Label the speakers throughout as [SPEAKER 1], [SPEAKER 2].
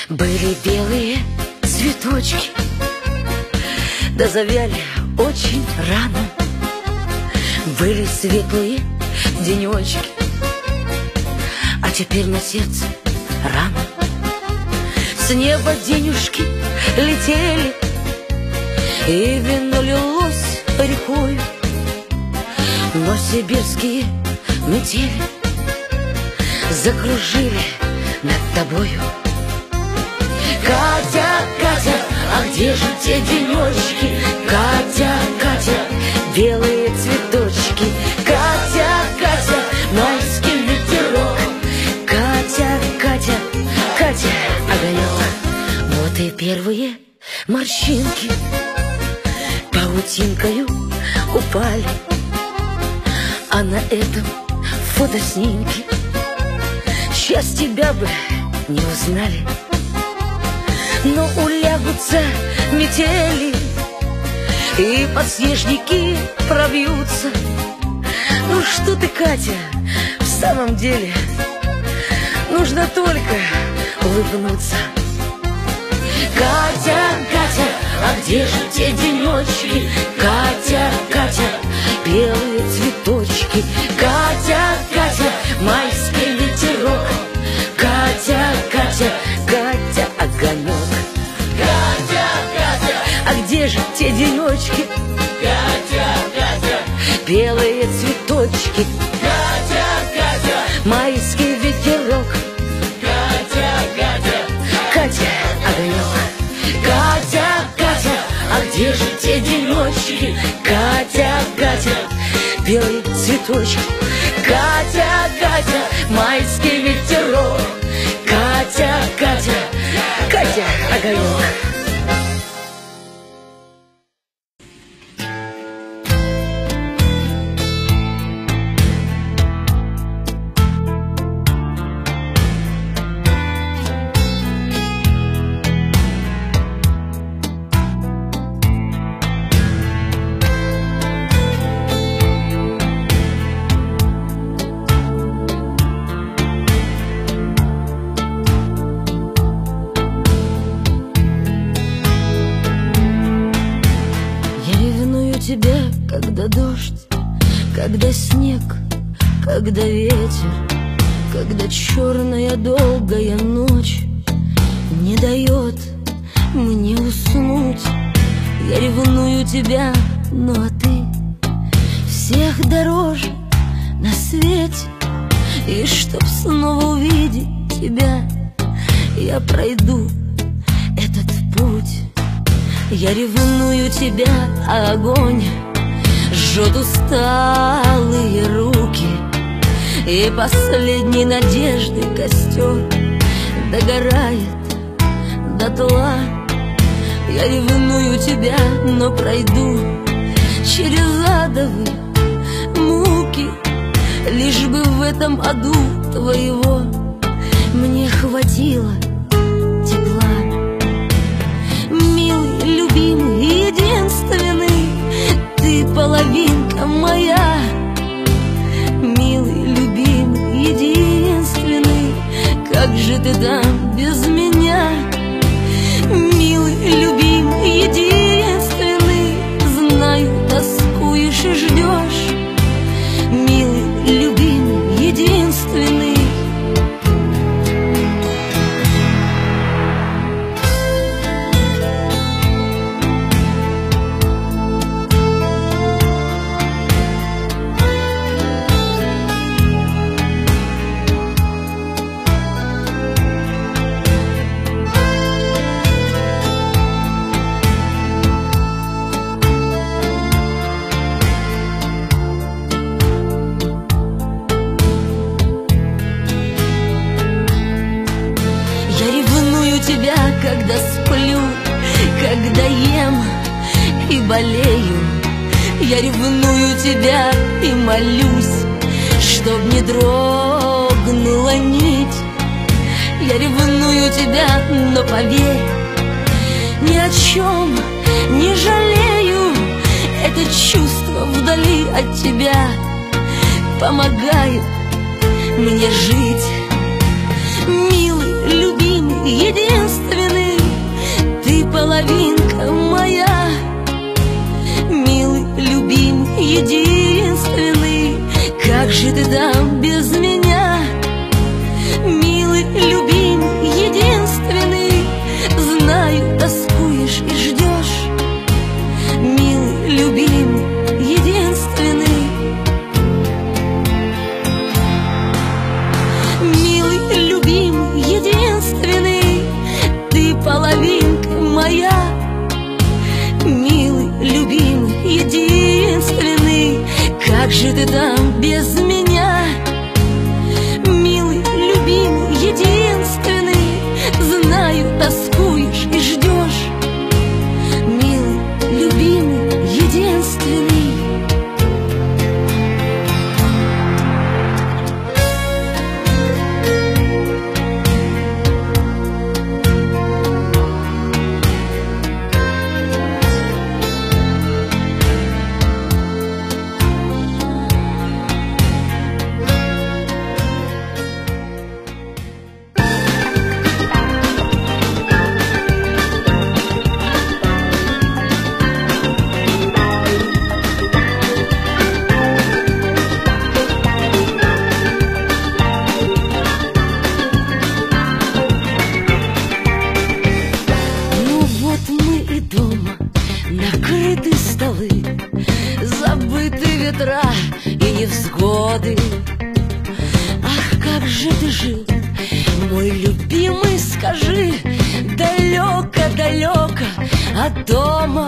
[SPEAKER 1] Были белые цветочки, да завяли очень рано. Были светлые денечки, а теперь на сердце рана. С неба денюшки летели, и вино лилось рекою, но сибирские метели закружили над тобою. Катя, Катя, а где же те денечки? Катя, Катя, белые цветочки. Катя, Катя, майский ветерок. Катя, Катя, Катя, огонек. Вот и первые морщинки паутинкою упали, а на этом фотоснимке сейчас тебя бы не узнали. Но улягутся метели, и подснежники пробьются. Ну что ты, Катя, в самом деле нужно только улыбнуться. Катя, Катя, а где же те денечки? Катя, Катя, белые цветочки. Катя, Катя, майский ветерок. Катя, Катя, Катя, огонек. Катя, Катя, а где же те денечки? Катя, Катя, белые цветочки. Катя, Катя, майский ветерок. Катя, Катя, Катя, огонек. Катя, Катя, а где же те денечки? Катя, Катя, белые цветочки. Катя, Катя, майский ветерок. Катя, Катя, Катя, огонек.
[SPEAKER 2] Тебя, когда дождь, когда снег, когда ветер, когда черная долгая ночь не дает мне уснуть. Я ревную тебя, ну а ты всех дороже на свете. И чтоб снова увидеть тебя, я пройду этот путь. Я ревную тебя, а огонь жжет усталые руки, и последней надежды костер догорает дотла. Я ревную тебя, но пройду через адовые муки, лишь бы в этом аду твоего мне хватило тепла. Любимый, единственный, ты половинка моя. Милый, любимый, единственный, как же ты там без меня? Милый, любимый, единственный, знаю, тоскуешь и ждешь. Милый, любимый, единственный. Тебя, когда сплю, когда ем и болею. Я ревную тебя и молюсь, чтоб не дрогнула нить. Я ревную тебя, но поверь, ни о чем не жалею. Это чувство вдали от тебя помогает мне жить. Милый, любимый, единственный, как же ты там без меня? Милый, любимый, единственный, знаю, тоскуешь и ждешь. Милый, любимый, единственный. Накрыты столы, забыты ветра и невзгоды. Ах, как же ты жил, мой любимый, скажи, далеко-далеко от дома.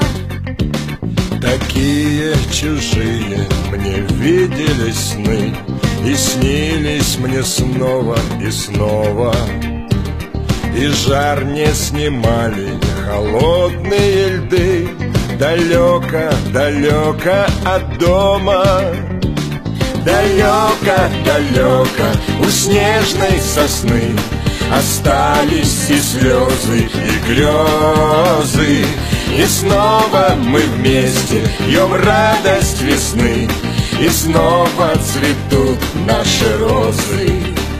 [SPEAKER 3] Такие чужие мне виделись сны, и снились мне снова и снова. И жар не снимали холодные льды, далеко-далеко от дома. Далеко-далеко у снежной сосны остались и слезы, и грезы. И снова мы вместе пьем радость весны, и снова цветут наши розы.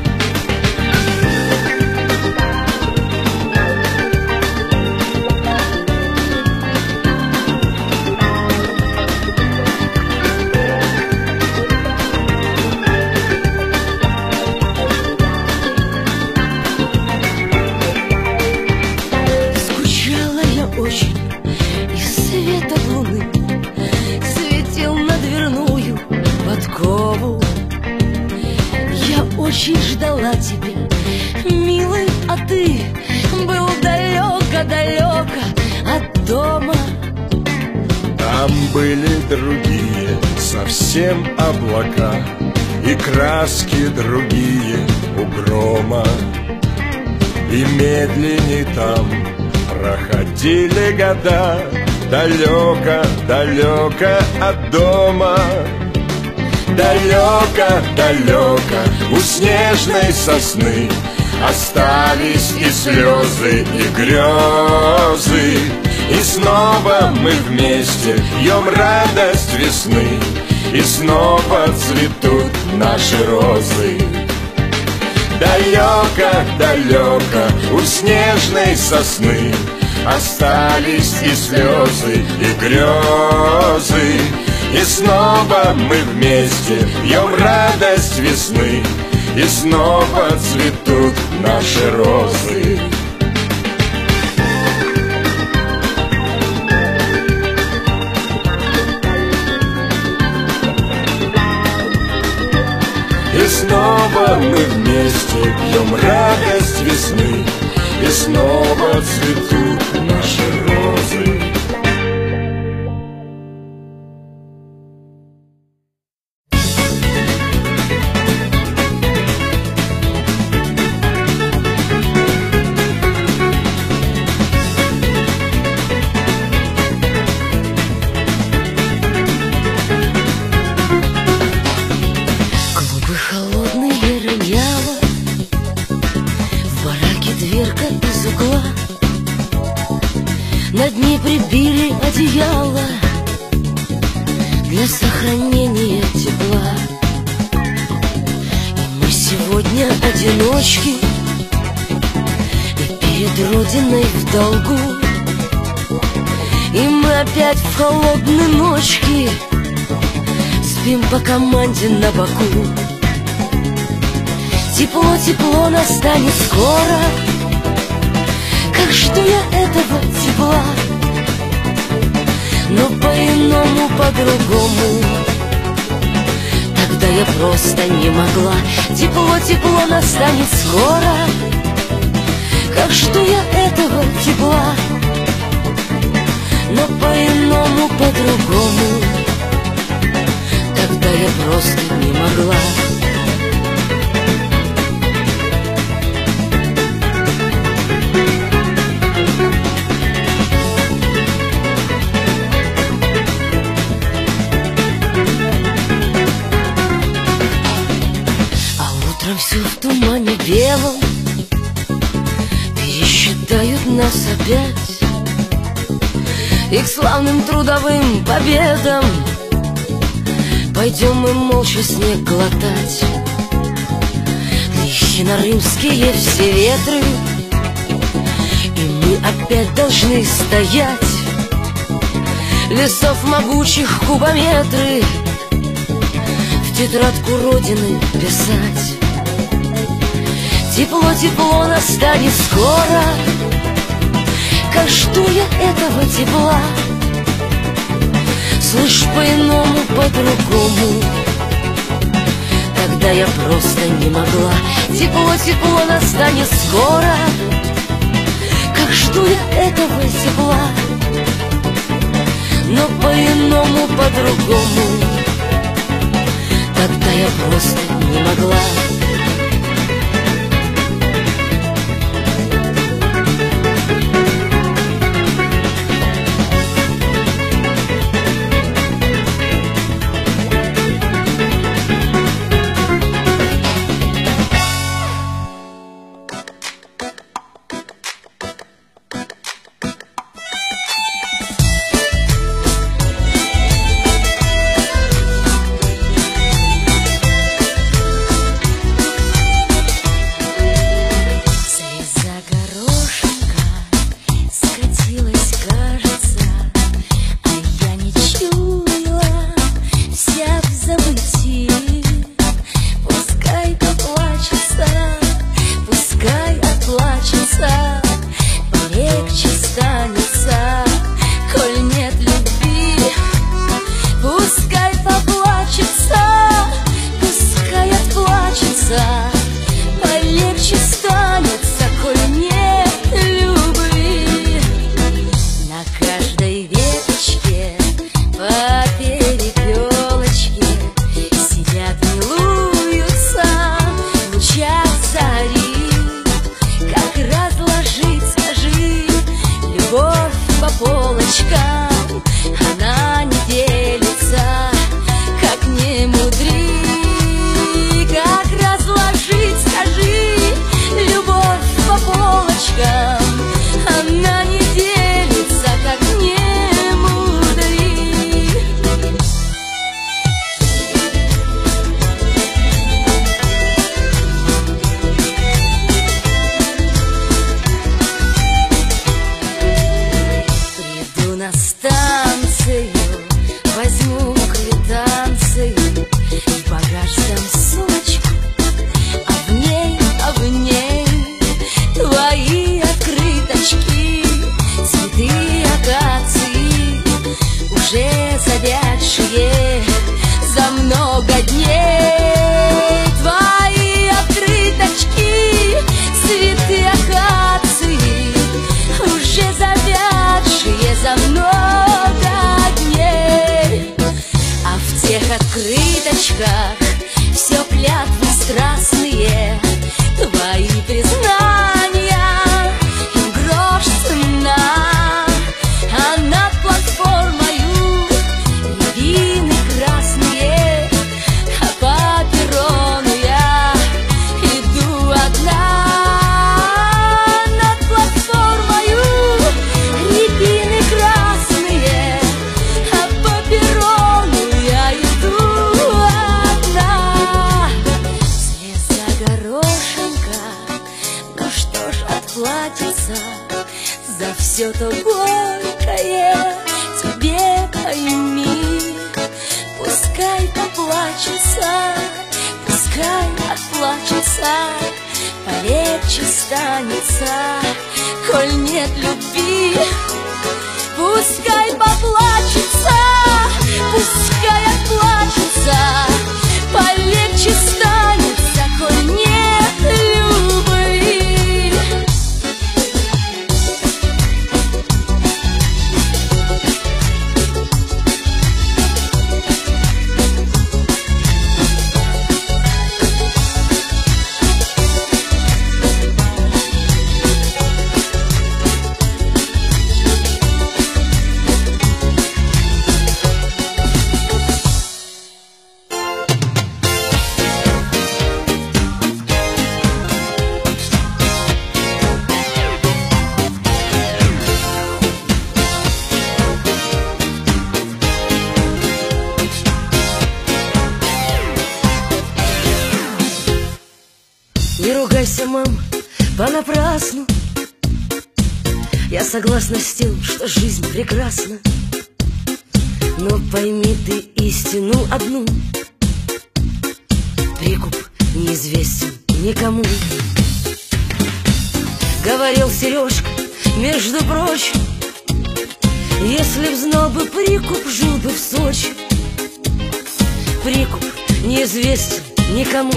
[SPEAKER 2] Очень и свет от луны светил на дверную подкову. Я очень ждала тебя, милый, а ты был далеко-далеко от дома.
[SPEAKER 3] Там были другие совсем облака, и краски другие у грома. И медленней там проходили года, далеко-далеко от дома. Далеко-далеко у снежной сосны остались и слезы, и грезы. И снова мы вместе пьем радость весны, и снова цветут наши розы. Далеко-далеко у снежной сосны остались и слезы, и грезы. И снова мы вместе пьем радость весны, и снова цветут наши розы. И снова мы вместе пьем радость весны, и снова цветут наши розы.
[SPEAKER 2] Холодные роняла, в бараке дверка из угла, на дне прибили одеяло для сохранения тепла. И мы сегодня одиночки, и перед Родиной в долгу. И мы опять в холодные ночки спим по команде на боку. Тепло-тепло настанет скоро, как жду я этого тепла. Но по-иному, по-другому тогда я просто не могла. Тепло-тепло настанет скоро, как жду я этого тепла. Но по-иному, по-другому тогда я просто не могла. Утром все в тумане белом, пересчитают нас опять, и к славным трудовым победам пойдем мы молча снег глотать. Лихи на рымские все ветры, и мы опять должны стоять. Лесов могучих кубометры в тетрадку Родины писать. Тепло, тепло настанет скоро. Как жду я этого тепла, слышь, по-иному, по-другому. Тогда я просто не могла. Тепло, тепло настанет скоро. Как жду я этого тепла, но по-иному, по-другому. Тогда я просто не могла.
[SPEAKER 1] Полегче станется, коль нет любви. На каждой веточке по перепелочке сидят, милуются в лучах зари. Как разложить, скажи, любовь по полочкам, она не делится, как не мудри. Она не делится, как не мудри. Приду на станцию, возьму квитанцию, в багаж дам сумочку, а в ней твои открыточки, цветы акации, уже завядшие за много дней. Твои открыточки, цветы акации, уже завядшие за много дней. А в тех открыточках все клятвы страстные, твои признания, им грош цена. А над платформою рябины красные, а по перрону я иду одна. Над платформою рябины красные, а по перрону я иду одна. Вслед за горошинка, ну что ж отплатится за все то горькое, тебе пойми. Пускай поплачется, пускай отплачется, полегче станется, коль нет любви. Пускай поплачется, пускай отплачется, полегче станется, коль нет любви.
[SPEAKER 2] Не ругайся, мам, понапрасну. Я согласна с тем, что жизнь прекрасна. Но пойми ты истину одну: прикуп неизвестен никому. Говорил Сережка, между прочим, если б знал бы прикуп, жил бы в Сочи. Прикуп неизвестен никому.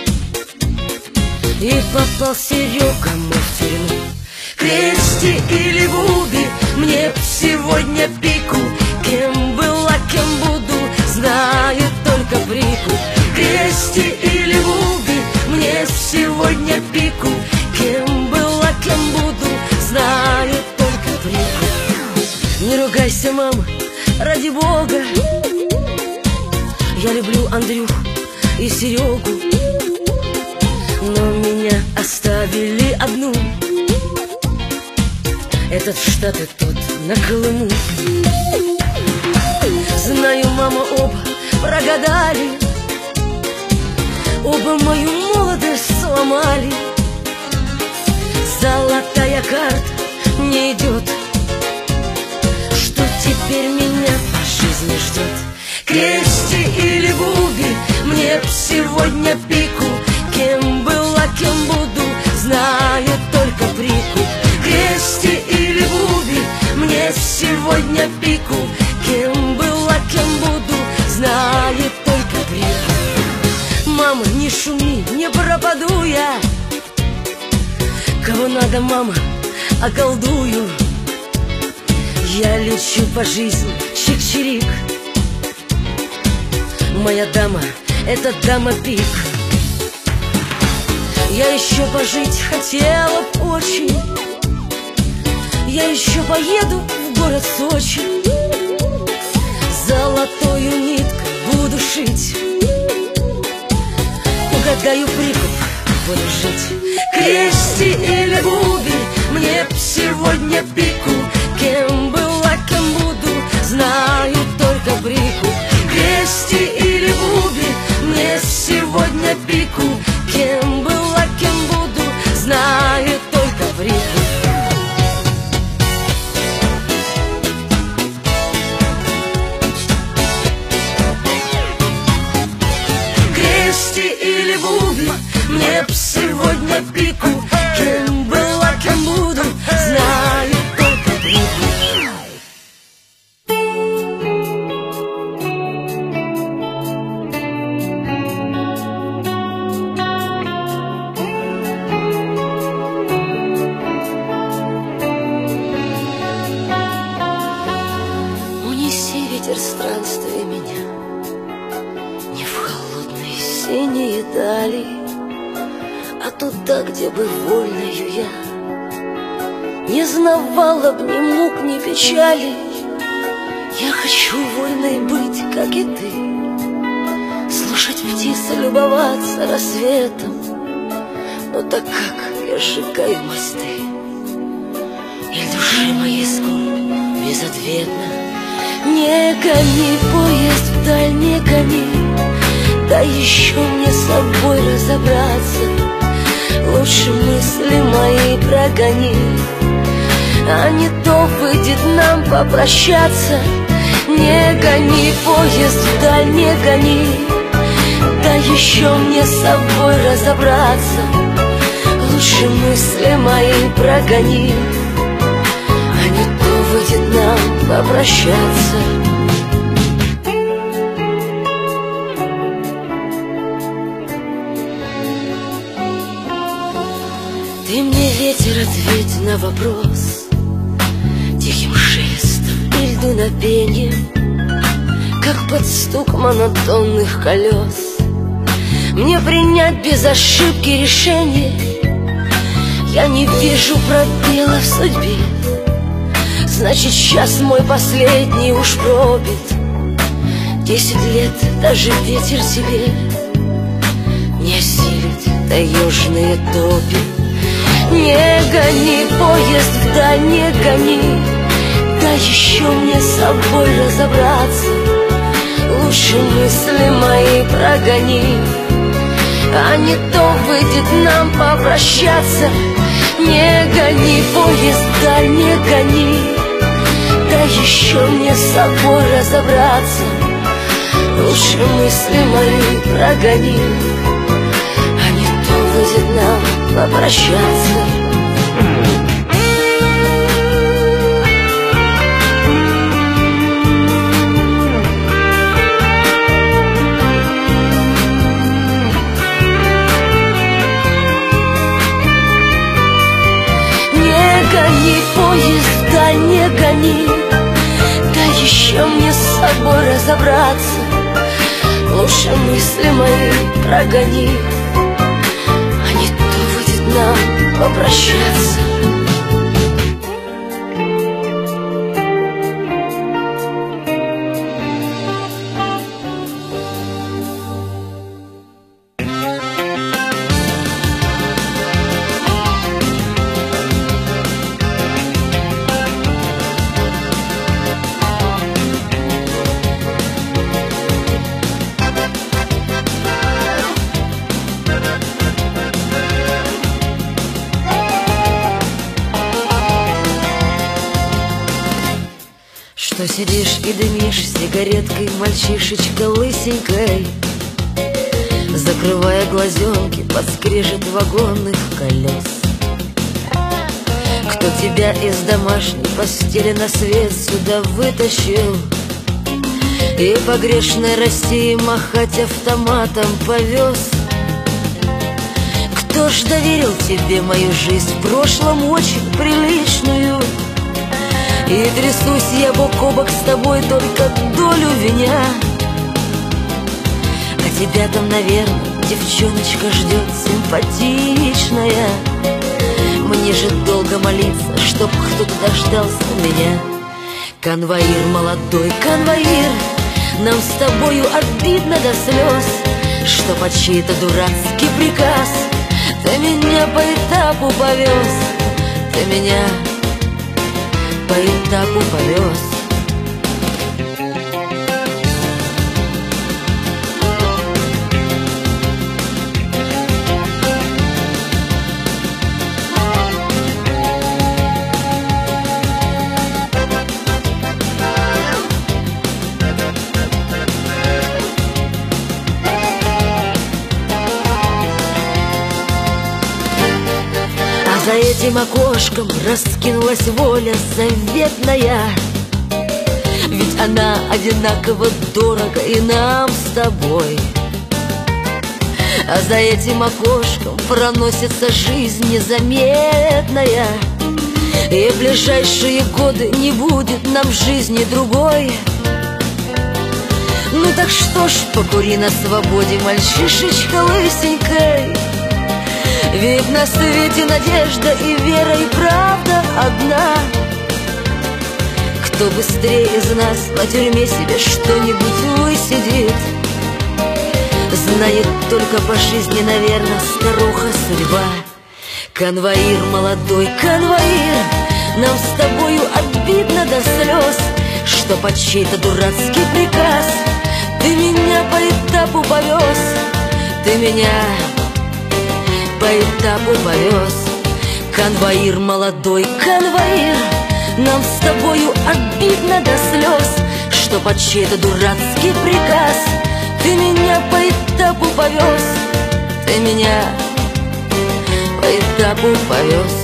[SPEAKER 2] И попал Серега мой в тюрьму. Крести или Буби, мне б сегодня пику. Кем была, кем буду, знаю только прикуп. Крести или Буби, мне сегодня пику. Кем была, кем буду, знаю только прикуп. Не ругайся, мама, ради Бога. Я люблю Андрюху и Серегу, но меня оставили одну. Этот в Штаты, тот на Колыму. Знаю, мама, оба прогадали, оба мою молодость сломали. Золотая карта не идет. Что теперь меня по жизни ждет? Крести или Буби, мне б сегодня пику. Кем была, кем буду, знаю только прикуп. Крести или Буби, мне сегодня пику. Кем была, кем буду, знаю только прикуп. Мама, не шуми, не пропаду я. Кого надо, мама, околдую. Я лечу по жизни, чик-чирик. Моя дама — это дама пик. Я еще пожить хотела б очень. Я еще поеду в город Сочи. Золотою ниткой буду шить. Угадаю прикуп, буду жить. Крести или Буби, мне б сегодня пику. Кем была, кем буду, знаю только прикуп. Крести или Буби, мне сегодня пику. Кем была, кем буду, знаю только прикуп. Крести или Буби, мне б сегодня пику. Кем была, кем буду, знаю только прикуп. Странствуй меня не в холодные синие дали, а туда, где бы вольною я не знавала б ни мук, ни печали. Я хочу вольной быть, как и ты, слушать птиц, любоваться рассветом. Но так как я сжигаю мосты, и души моей скорбь безответна. Не гони, поезд вдаль, не гони, дай еще мне с собой разобраться. Лучше мысли мои прогони, а не то выйдет нам попрощаться. Не гони, поезд вдаль, не гони, дай еще мне с собой разобраться. Лучше мысли мои прогони, а не то выйдет нам попрощаться. Ты мне, ветер, ответь на вопрос тихим шелестом и льдунопением, как под стук монотонных колес. Мне принять без ошибки решение. Я не вижу пробела в судьбе, значит, час мой последний уж пробит. 10 лет даже ветер тебе не осилит таежные топи. Не гони, поезд вдаль, не гони, дай еще мне с собой разобраться. Лучше мысли мои прогони, а не то выйдет нам попрощаться. Не гони, поезд, да не гони, да еще мне с собой разобраться. Лучше мысли мои прогони, а не то выйдет нам попрощаться. Поезд, да не гони, да еще мне с собой разобраться. Лучше мысли мои прогони, а не то выйдет нам попрощаться. Что сидишь и дымишь сигареткой, мальчишечка лысенькой, закрывая глазенки под скрежет вагонных колес? Кто тебя из домашней постели на свет сюда вытащил и по грешной России махать автоматом повез? Кто ж доверил тебе мою жизнь, в прошлом очень приличную? И трясусь я бок о бок с тобой, только долю виня. А тебя там, наверное, девчоночка ждет симпатичная. Мне же долго молиться, чтоб кто-то дождался меня. Конвоир, молодой конвоир, нам с тобою обидно до слез, что под чей-то дурацкий приказ ты меня по этапу повез. Ты меня по этапу повез. За этим окошком раскинулась воля заветная, ведь она одинаково дорога и нам с тобой. А за этим окошком проносится жизнь незаметная, и в ближайшие годы не будет нам жизни другой. Ну так что ж, покури на свободе, мальчишечка лысенькой, ведь на свете надежда и вера, и правда одна. Кто быстрее из нас по тюрьме себе что-нибудь высидит, знает только по жизни, наверное, старуха судьба. Конвоир, молодой конвоир, нам с тобою обидно до слез, что под чей-то дурацкий приказ ты меня по этапу повез. Ты меня по этапу повез. Конвоир, молодой конвоир, нам с тобою обидно до слез, что под чей-то дурацкий приказ ты меня по этапу повез. Ты меня по этапу повез.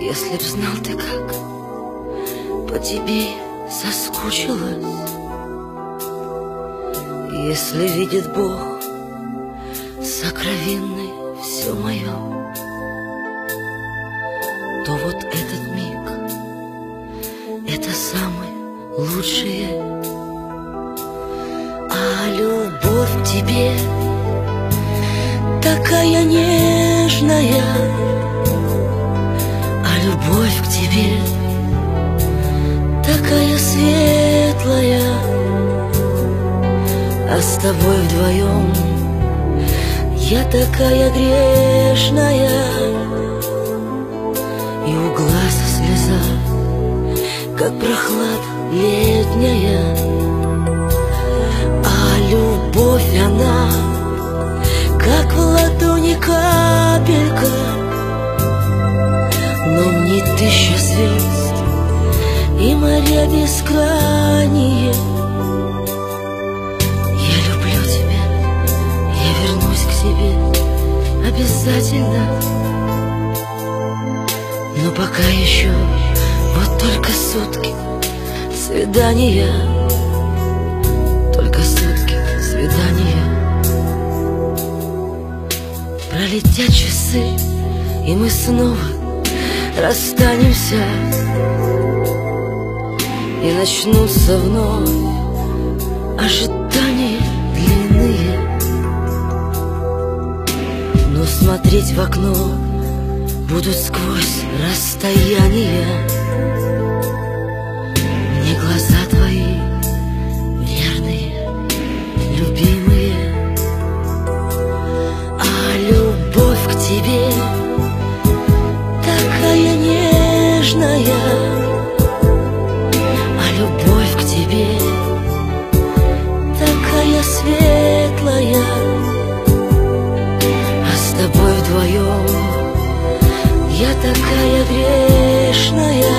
[SPEAKER 2] Если б знал ты, как по тебе соскучилась, если видит Бог сокровенный все мое, то вот этот миг — это самый лучший. А любовь к тебе такая нежная, а любовь к тебе такая светлая, а с тобой вдвоем я такая грешная, и у глаз слеза, как прохлада летняя. А любовь она, как в ладони капелька, но мне 1000 звезд и моря бескрайние. Я люблю тебя, я вернусь к тебе обязательно, но пока еще вот только сутки свидания, только сутки свидания. Пролетят часы, и мы снова расстанемся, и начнутся вновь ожидания длинные. Но смотреть в окно будут сквозь расстояние. Мне глаза твои верные, любимые. А любовь к тебе такая нежная, а любовь к тебе такая светлая, а с тобой вдвоем я такая грешная,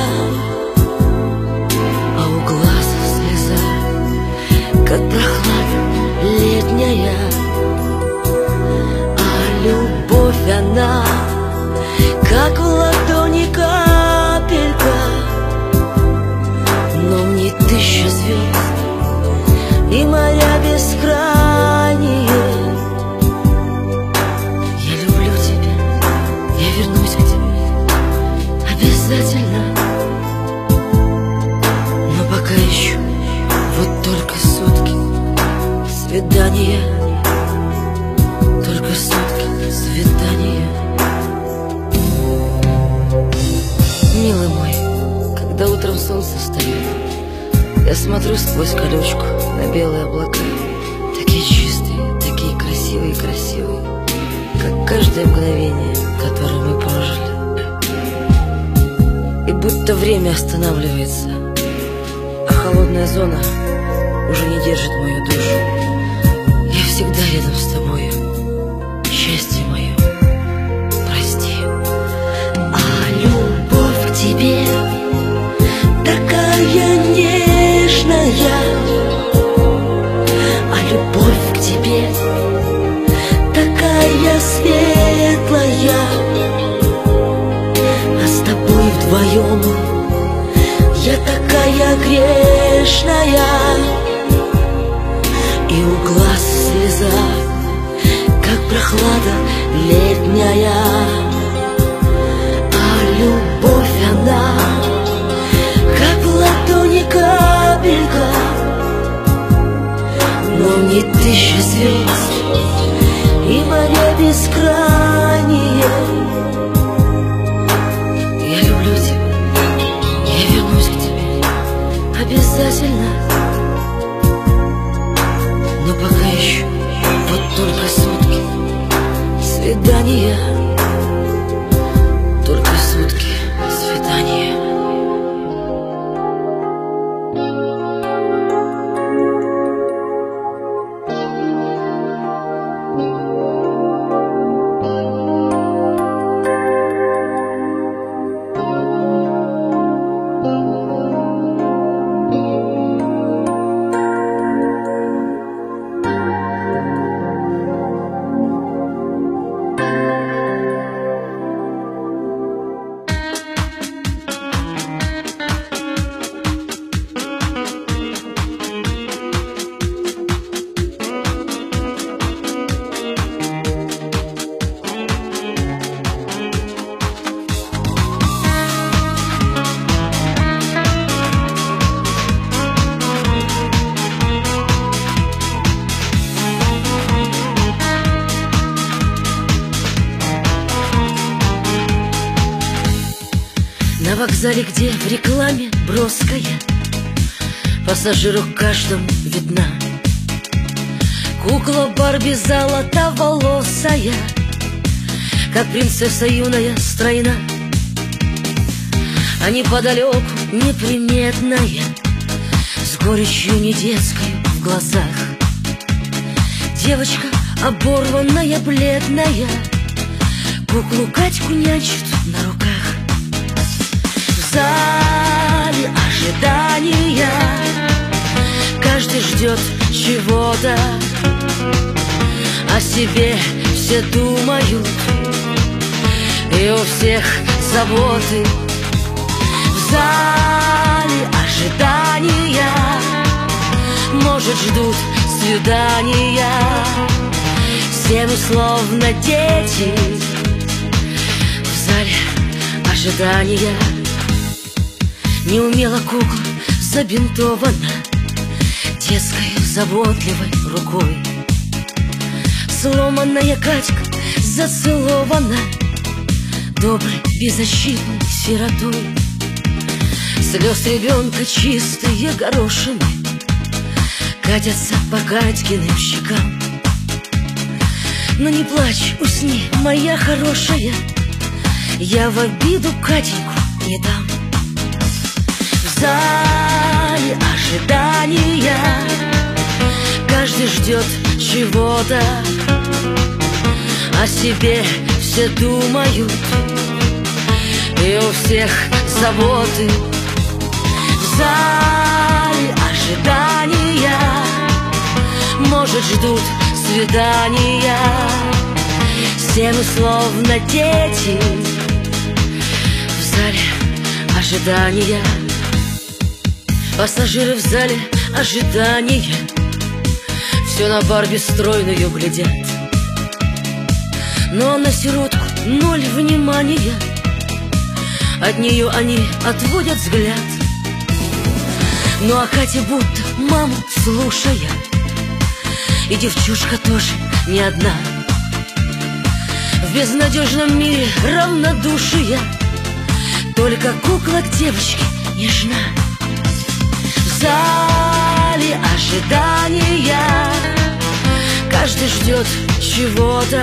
[SPEAKER 2] а у глаз слеза, как прохлада летняя. А любовь она, как в ладони капелька, но мне 1000 звезд и моря бескрайние. Я люблю тебя, я вернусь к тебе обязательно, но пока еще вот только сутки свидания, только сутки свидания. Милый мой, когда утром солнце встает, я смотрю сквозь колючку на белые облака, такие чистые, такие красивые, красивые, как каждое мгновение, которое мы прожили. И будто время останавливается, а холодная зона уже не держит мою душу. Я всегда рядом с тобою, счастье мое, прости. А любовь к тебе такая нежная, а любовь к тебе такая светлая, а с тобой вдвоем я такая грешная, и у глаз слеза, как прохлада летняя. А любовь она, как в ладони капелька, но мне 1000 звезд и моря бескрайние. Я люблю тебя, я вернусь к тебе обязательно, но пока еще вот только сутки свидания. На вокзале, где в рекламе броская, пассажиру каждому видна кукла Барби золотоволосая, как принцесса юная стройна. А неподалеку неприметная, с горечью не детской в глазах, девочка оборванная, бледная, куклу Катьку нянчит на руках. В зале ожидания каждый ждет чего-то, о себе все думают, и у всех заботы. В зале ожидания, может, ждут свидания, все мы словно дети. В зале ожидания неумело кукла забинтована детской заботливой рукой. Сломанная Катька зацелована доброй беззащитной сиротой. Слез ребенка чистые горошины катятся по Катькиным щекам. Но не плачь, усни, моя хорошая, я в обиду Катеньку не дам. В зале ожидания каждый ждет чего-то, о себе все думают, и у всех заботы. В зале ожидания, может, ждут свидания, все мы словно дети. В зале ожидания, пассажиры в зале ожидания все на Барби стройную глядят, но на сиротку ноль внимания, от нее они отводят взгляд. Ну а Катя будто маму слушая, и девчушка тоже не одна, в безнадежном мире равнодушия, только кукла к девочке нежна. В зале ожидания каждый ждет чего-то,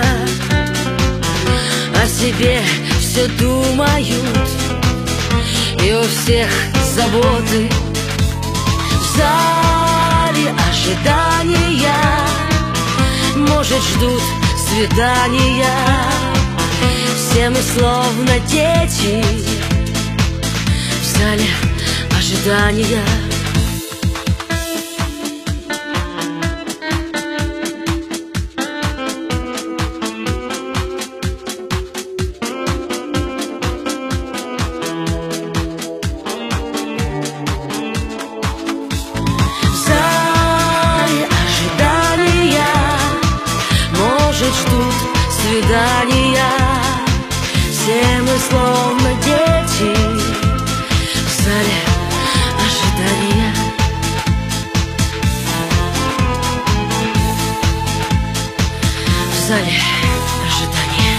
[SPEAKER 2] о себе все думают, и у всех заботы. В зале ожидания, может, ждут свидания, все мы словно дети. В зале ожидания. Ждут свидания, все мы словно дети. В зале ожидания. В зале ожидания.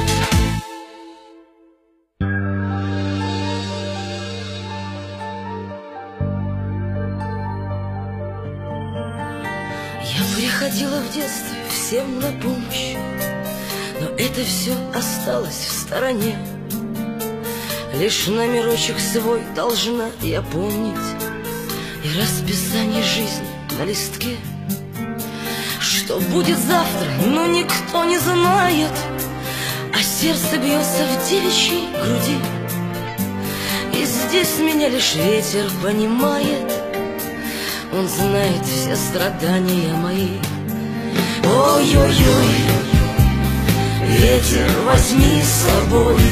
[SPEAKER 2] Я приходила в детстве всем на помощь, но это все осталось в стороне. Лишь номерочек свой должна я помнить и расписание жизни на листке. Что будет завтра, ну никто не знает, а сердце бьется в девичьей груди. И здесь меня лишь ветер понимает, он знает все страдания мои. Ой-ой-ой, ветер, возьми с собой,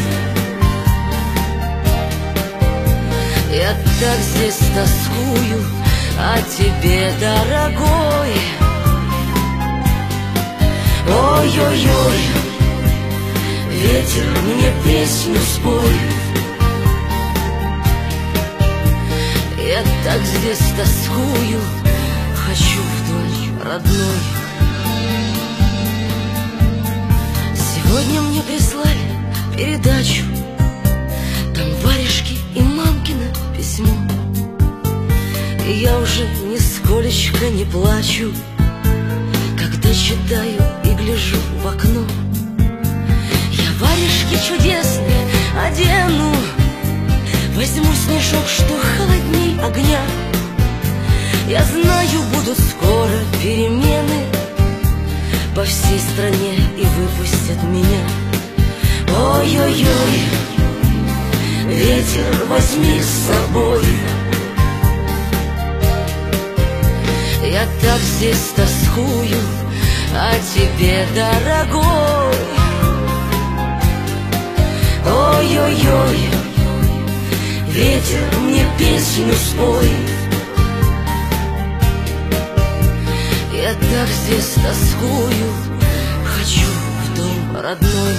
[SPEAKER 2] я так здесь тоскую о тебе, дорогой. Ой-ой-ой, ветер, мне песню спой, я так здесь тоскую, хочу вдоль родной. Сегодня мне прислали передачу, там варежки уже нисколечко не плачу, когда читаю и гляжу в окно. Я варежки чудесные одену, возьму снежок, что холодней огня. Я знаю, будут скоро перемены по всей стране и выпустят меня. Ой-ой-ой, ветер, возьми с собой. Я так здесь тоскую о тебе, дорогой. Ой-ой-ой, ветер, мне песню спой. Я так здесь тоскую, хочу в дом родной.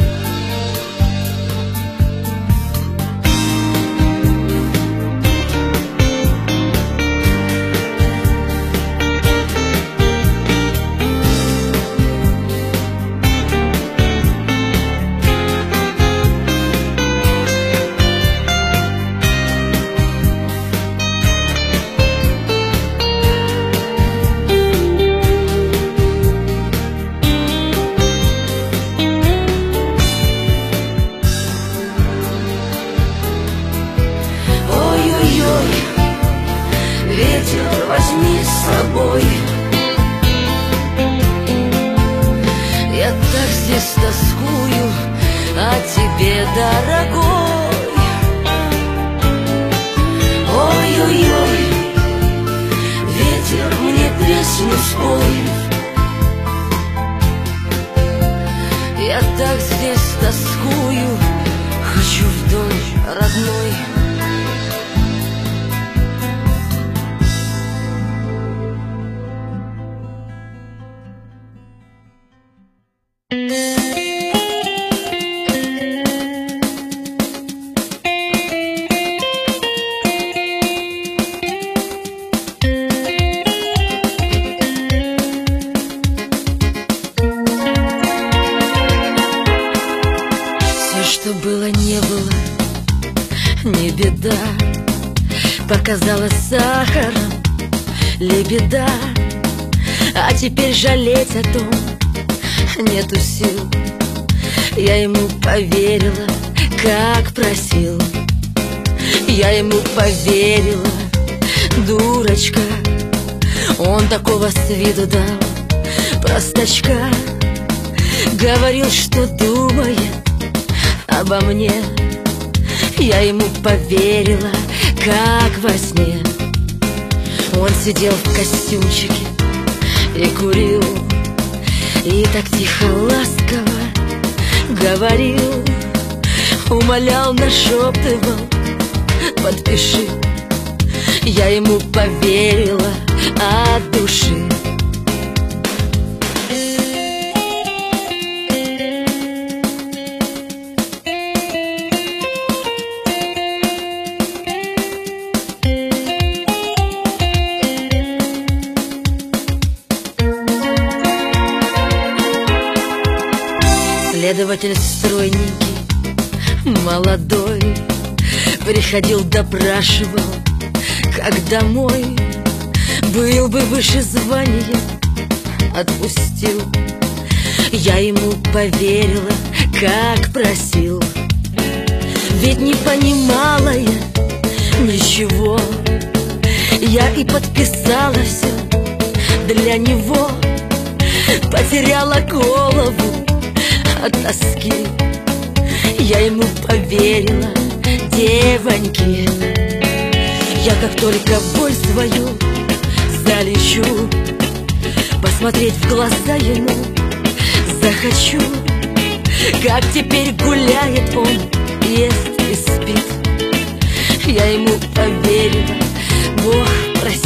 [SPEAKER 2] Ветер, возьми с собой. Я так здесь тоскую о тебе, дорогой. Ой-ой-ой, ветер, мне песню спой. Я так здесь тоскую, хочу в дом родной. Что было, не было, не беда. Показалось сахаром лебеда. А теперь жалеть о том нету сил. Я ему поверила, как просил. Я ему поверила, дурочка. Он такого с виду дал, простачка. Говорил, что думает обо мне. Я ему поверила, как во сне. Он сидел в костюмчике и курил, и так тихо, ласково говорил, умолял, нашептывал: подпиши. Я ему поверила от души. Следователь стройненький, молодой, приходил, допрашивал, как домой. Был бы выше звания, отпустил. Я ему поверила, как просил. Ведь не понимала я ничего. Я и подписала все для него. Потеряла голову от тоски. Я ему поверила, девоньки. Я как только боль свою залечу, посмотреть в глаза ему захочу. Как теперь гуляет он, ест и спит. Я ему поверила, Бог простит.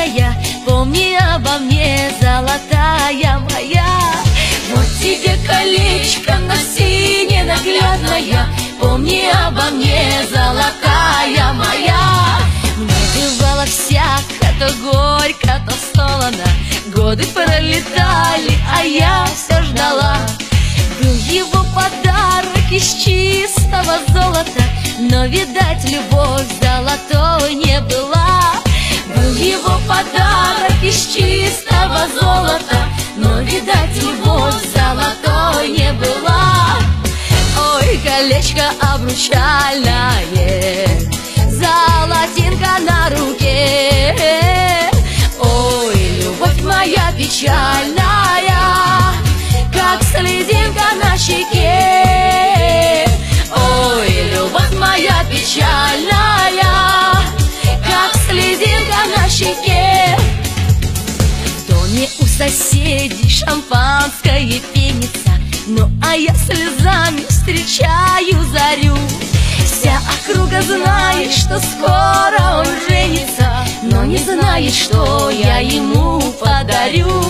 [SPEAKER 1] ненаглядная, помни обо мне, золотая моя. Вот тебе колечко, носи, ненаглядная, помни обо мне, золотая моя. Мне бывало всяко, то горько, то солоно, годы пролетали, а я все ждала. Был его подарок из чистого золота, но, видать, любовь золотой не была. Был его подарок из чистого золота, но, видать, любовь золотой не была. Ой, колечко обручальное, золотинка на руке. Ой, любовь моя печальная, как слезинка на щеке. Ой, любовь моя печальная, как слезинка на щеке. В доме у соседей шампанское пенится, ну а я слезами встречаю зарю. Вся округа знает, что скоро он женится, но не знает, что я ему подарю.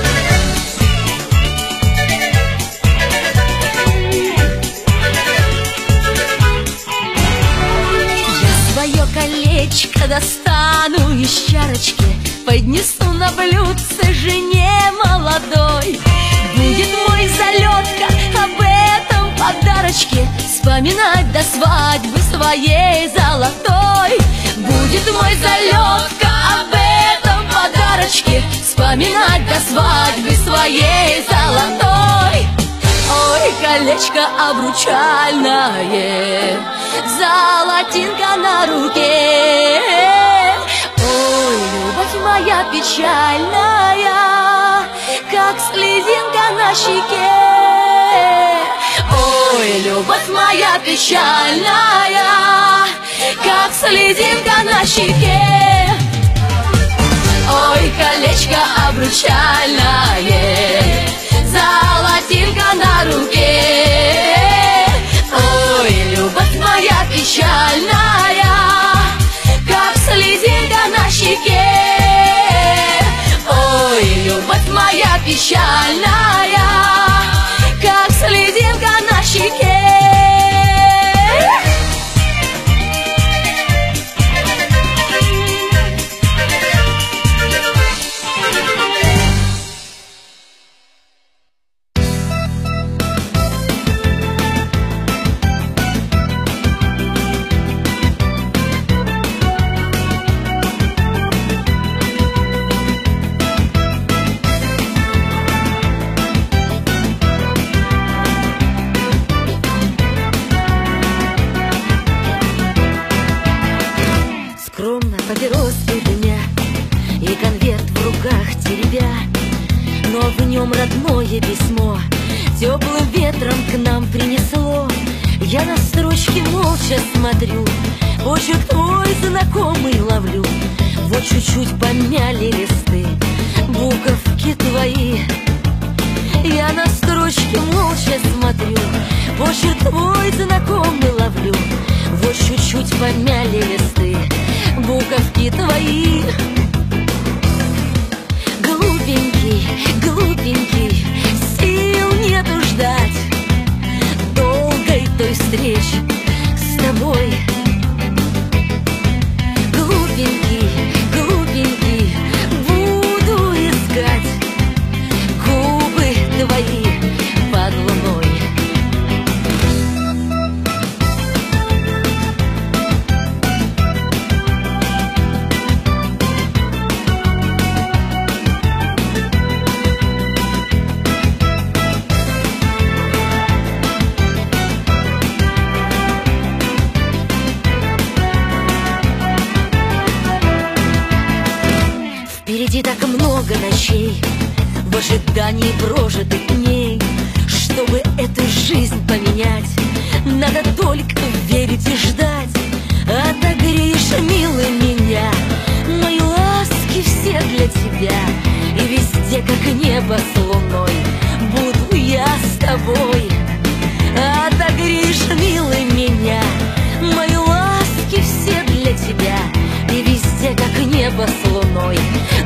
[SPEAKER 1] Свое колечко достану из чарочки, поднесу на блюдце жене молодой. Будет мой залетка об этом подарочке вспоминать до свадьбы своей золотой. Будет мой залетка об этом подарочке вспоминать до свадьбы своей золотой. Ой, колечко обручальное, золотинка на руке. Ой, любовь моя печальная, как слезинка на щеке. Ой, любовь моя печальная, как слезинка на щеке. Ой, колечко обручальное, золотинка на руке. Ой, любовь моя печальная, как слезинка на щеке. Ой, любовь моя печальная, как слезинка на щеке.
[SPEAKER 2] Папироски дня и конверт в руках теребя, но в нем родное письмо теплым ветром к нам принесло. Я на строчки молча смотрю, почерк твой знакомый ловлю. Вот чуть-чуть помяли листы, буковки твои. Я на строчки молча смотрю, почерк твой знакомый ловлю. Вот чуть-чуть помяли листы, буковки твои. Глупенький, глупенький, сил нету ждать долгой той встречи с тобой. Глупенький, глупенький, буду искать губы твои под луной. Впереди так много ночей, в ожидании прожитых дней. Чтобы эту жизнь поменять, надо только верить и ждать. Отогреешь, милый, меня, мои ласки все для тебя. И везде, как небо с луной, буду я с тобой. Отогреешь, милый, меня, мои ласки все для тебя. И везде, как небо с луной,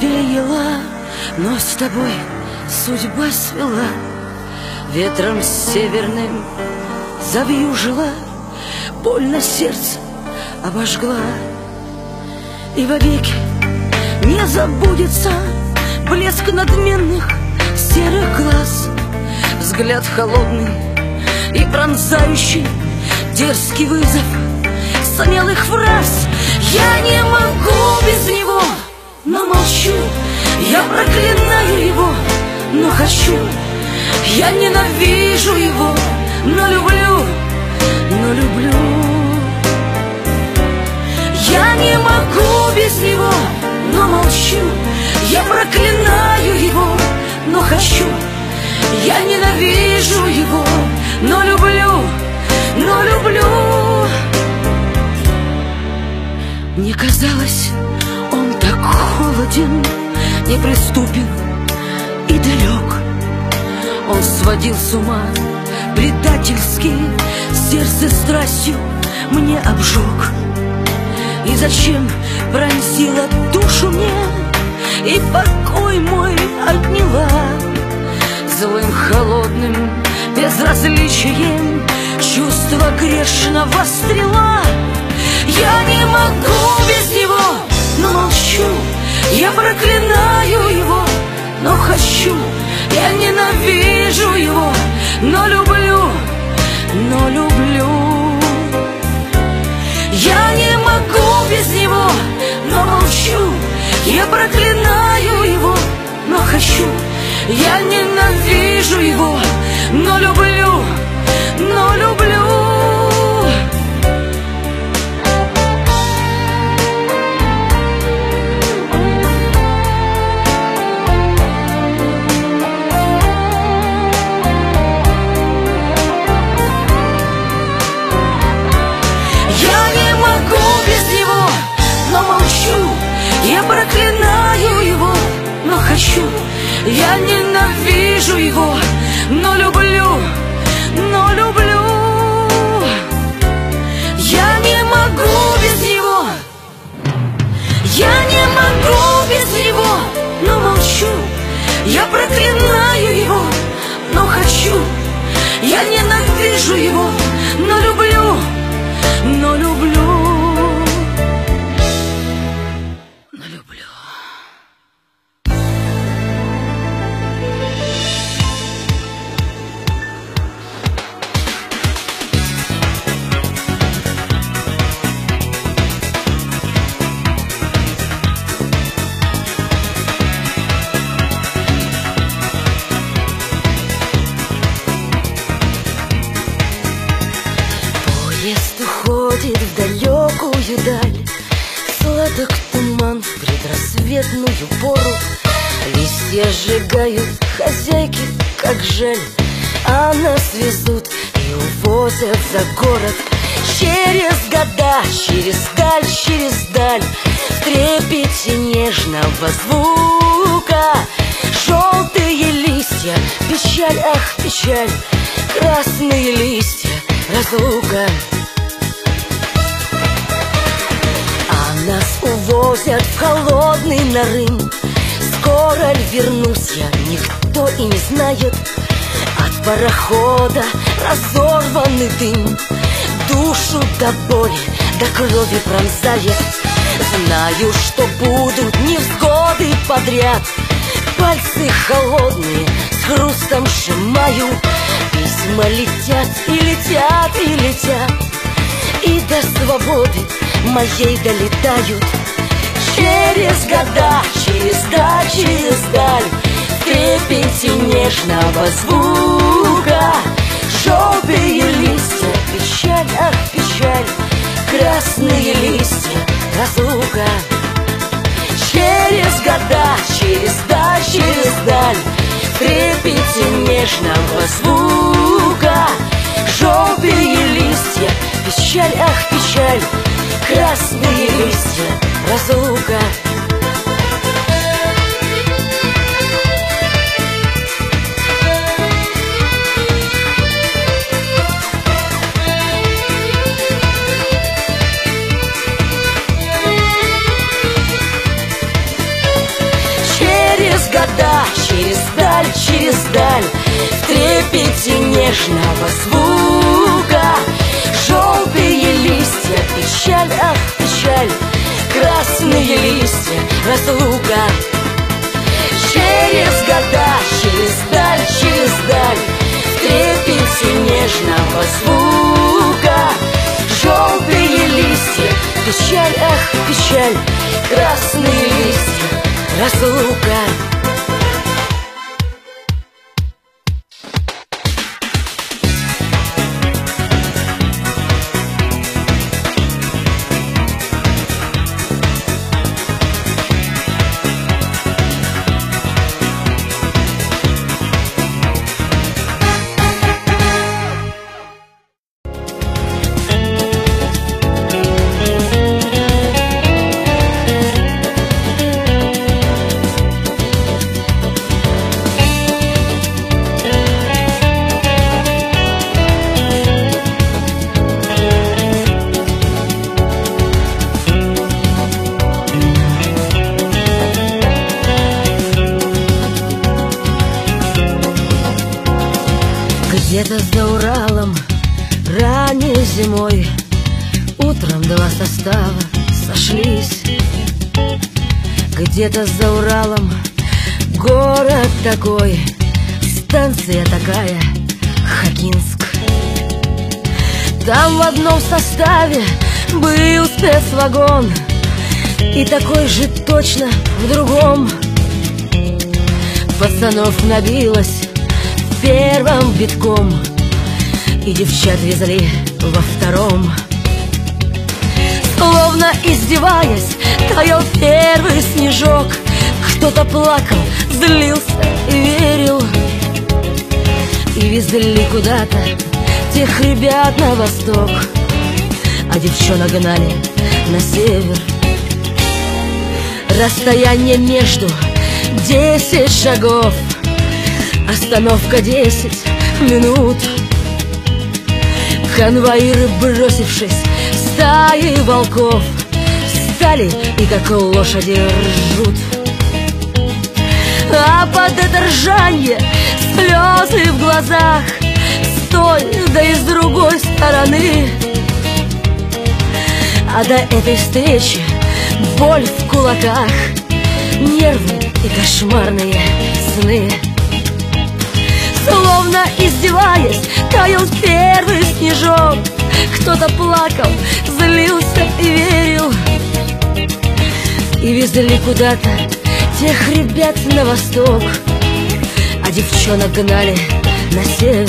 [SPEAKER 2] переела, но с тобой судьба свела. Ветром северным завьюжила, больно сердце обожгла. И вовеки не забудется блеск надменных серых глаз, взгляд холодный и пронзающий дерзкий вызов смелых фраз. Я не могу без него, но молчу. Я проклинаю его, но хочу. Я ненавижу его, но люблю, но люблю. Я не могу без него, но молчу. Я проклинаю его, но хочу. Я ненавижу его, но люблю, но люблю. Мне казалось, он так холоден, неприступен и далек. Он сводил с ума предательски, сердце страстью мне обжег. И зачем пронзила душу мне и покой мой отняла? Злым, холодным безразличием чувство грешного стрела. Я не могу без него, но молчу. Я проклинаю его, но хочу. Я ненавижу его, но люблю, но люблю. Я не могу без него, но молчу. Я проклинаю его, но хочу. Я ненавижу его, но люблю, но люблю. Я проклинаю его, но хочу. Я ненавижу его, но люблю, но люблю. Я не могу без него. Я не могу без него, но молчу. Я проклинаю его, но хочу. Я ненавижу его, но люблю, но люблю. Поезд уходит в далекую даль, сладок туман в предрассветную пору. Листья сжигают хозяйки, как жаль, а нас везут и увозят за город. Через года, через даль, в трепете нежного звука. Желтые листья, печаль, ах, печаль, красные листья, разлука. А нас увозят в холодный Нарым. Скоро ли вернусь я, никто и не знает. От парохода разорванный дым душу до боли, до крови пронзает. Знаю, что будут невзгоды подряд. Пальцы холодные с хрустом сжимаю. Письма летят и летят и летят, и до свободы моей долетают. Через года, через даль, в трепете нежного звука. Желтые листья, печаль, ах, печаль, красные листья, разлука. Через года, через даль, в трепете нежного звука. Желтые листья, печаль, ах, печаль, красные листья, разлука. через даль, в трепете нежного звука. Желтые листья, печаль, ах, печаль, красные листья, разлука. Через года, через даль, в трепете нежного звука. Желтые листья, печаль, ах, печаль, красные листья, разлука. Где-то за Уралом ранней зимой утром два состава сошлись. Где-то за Уралом город такой, станция такая, Хокинск. Там в одном составе был спецвагон, и такой же точно в другом. Пацанов набилось первым битком, и девчат везли во втором. Словно издеваясь, таял первый снежок. Кто-то плакал, злился и верил, и везли куда-то тех ребят на восток, а девчонок гнали на север. Расстояние между 10 шагов, остановка 10 минут. Конвоиры, бросившись стаи волков, стали и как лошади ржут. А под это ржанье слезы в глазах с той, да и с другой стороны. А до этой встречи боль в кулаках, нервы и кошмарные сны. Словно издеваясь, таял первый снежок. Кто-то плакал, злился и верил, и везли куда-то тех ребят на восток, а девчонок гнали на север.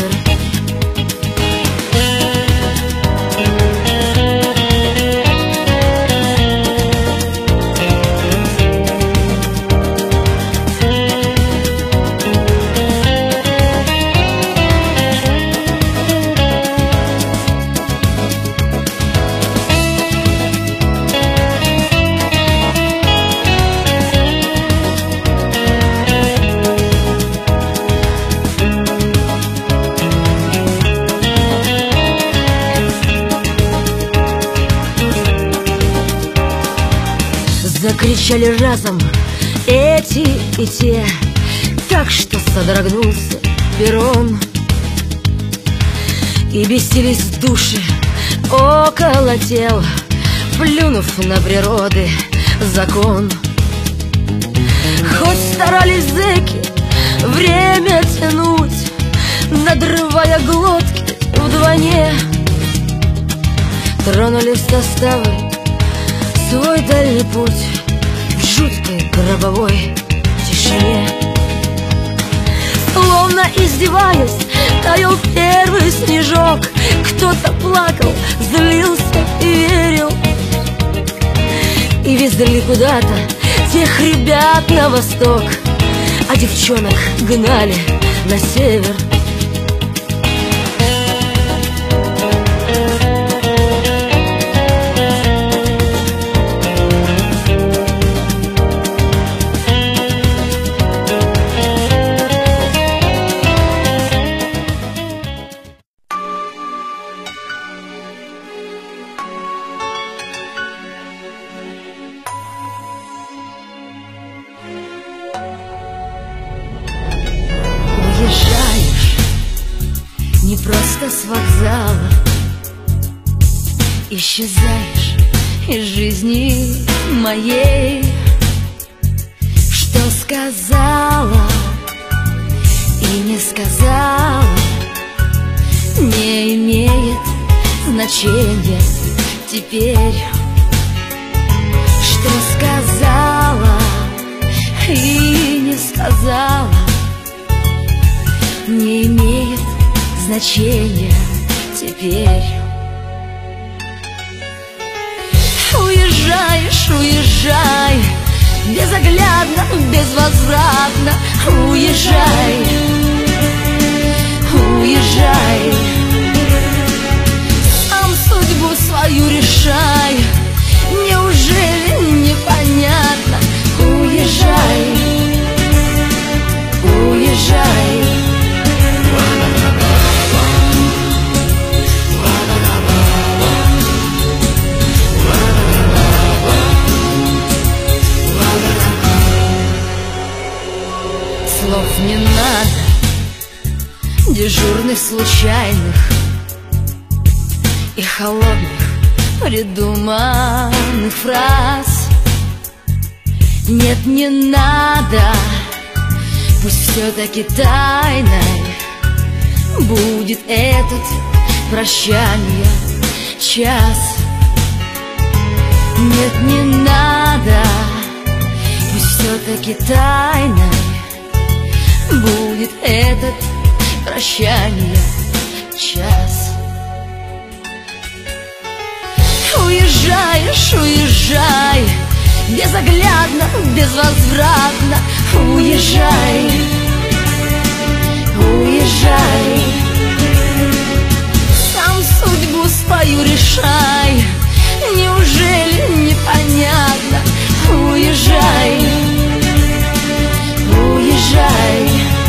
[SPEAKER 2] Закричали разом эти и те, так что содрогнулся перрон. И бесились души около тел, плюнув на природы закон. Хоть старались зэки время тянуть, надрывая глотки вдвойне, тронули составы свой дальний путь в жуткой гробовой тишине. Словно издеваясь, таял первый снежок. Кто-то плакал, злился и верил, и везли куда-то тех ребят на восток, а девчонок гнали на север. с вокзала, исчезаешь из жизни моей. Что сказала и не сказала, не имеет значения теперь. Что сказала и не сказала, не имеет значения теперь. Уезжаешь, уезжай, безоглядно, безвозвратно. Уезжай, уезжай, сам судьбу свою решай. Неужели непонятно? Уезжай, уезжай. Слов не надо, дежурных, случайных и холодных придуманных фраз. Нет, не надо, пусть все-таки тайной будет этот прощание час. Нет, не надо, пусть все-таки тайной будет этот прощание час. Уезжаешь, уезжай, безоглядно, безвозвратно. Уезжай, уезжай, сам судьбу свою решай. Неужели непонятно? Уезжай, уезжай.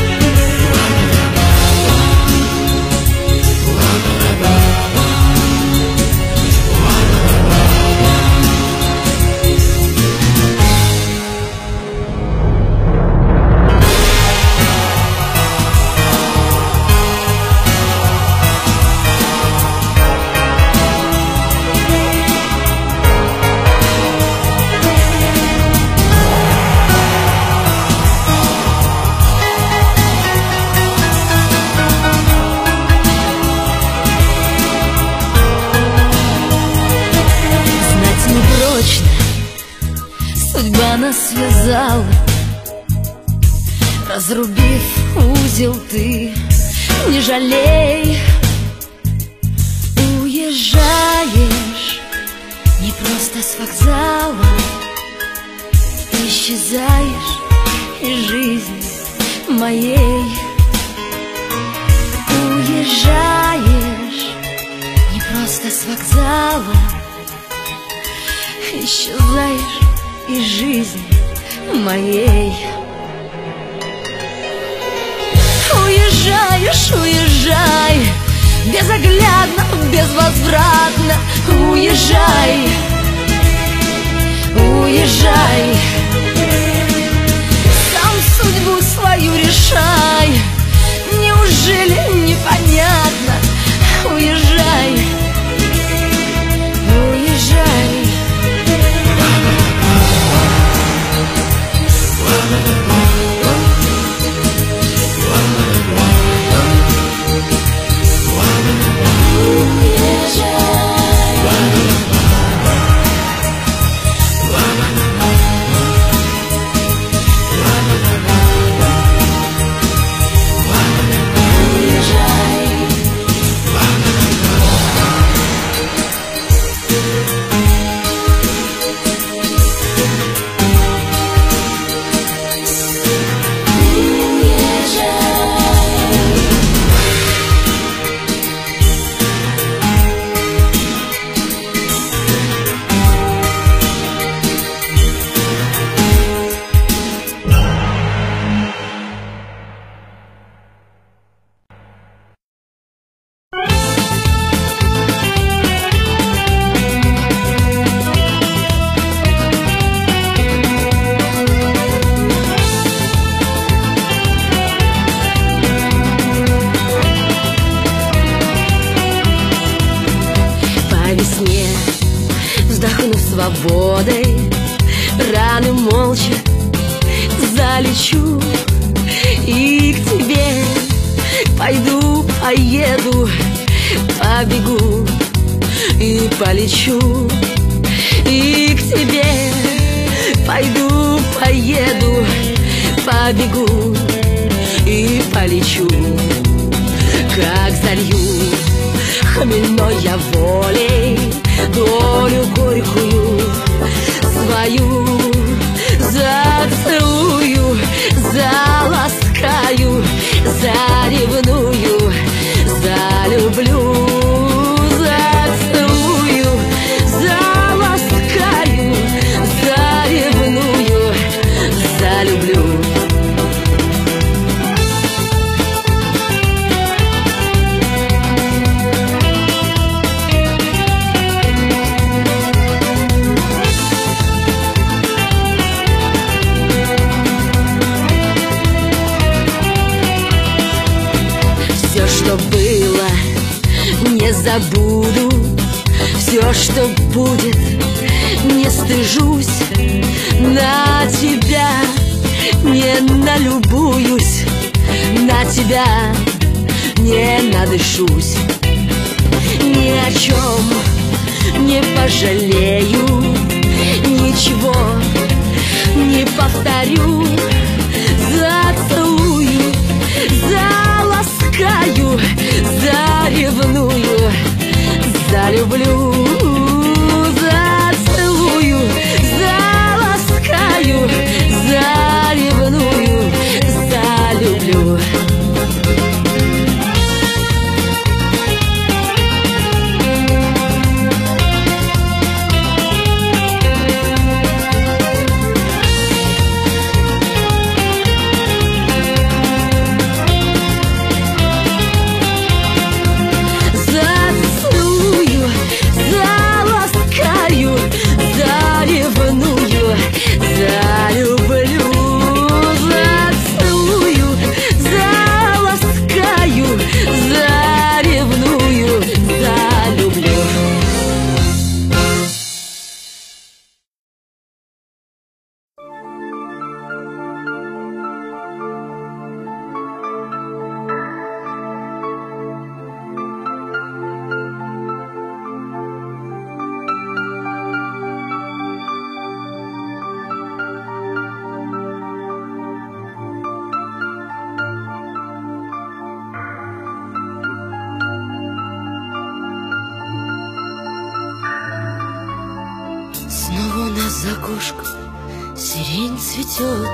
[SPEAKER 2] Судьба нас связала, разрубив узел, ты не жалей. Уезжаешь не просто с вокзала, исчезаешь из жизни моей. Уезжаешь не просто с вокзала, исчезаешь из жизни моей. Уезжаешь, уезжай, безоглядно, безвозвратно. Уезжай, уезжай, сам судьбу свою решай. Неужели непонятно? Уезжай, уезжай. свободой раны молча залечу, и к тебе пойду, поеду, побегу и полечу, и к тебе пойду, поеду, побегу и полечу. Как залью хмельной я волей долю горькую свою, зацелую, заласкаю, заревную, залюблю, зацелую, заласкаю, заревную, залюблю. Все, что было, не забуду, все, что будет, не стыжусь, на тебя не налюбуюсь, на тебя не надышусь, ни о чем не пожалею, ничего не повторю, зацелую, заласкаю, заревную, залюблю, зацелую, заласкаю, заревную, залюблю. Снова у нас за окошком сирень цветет.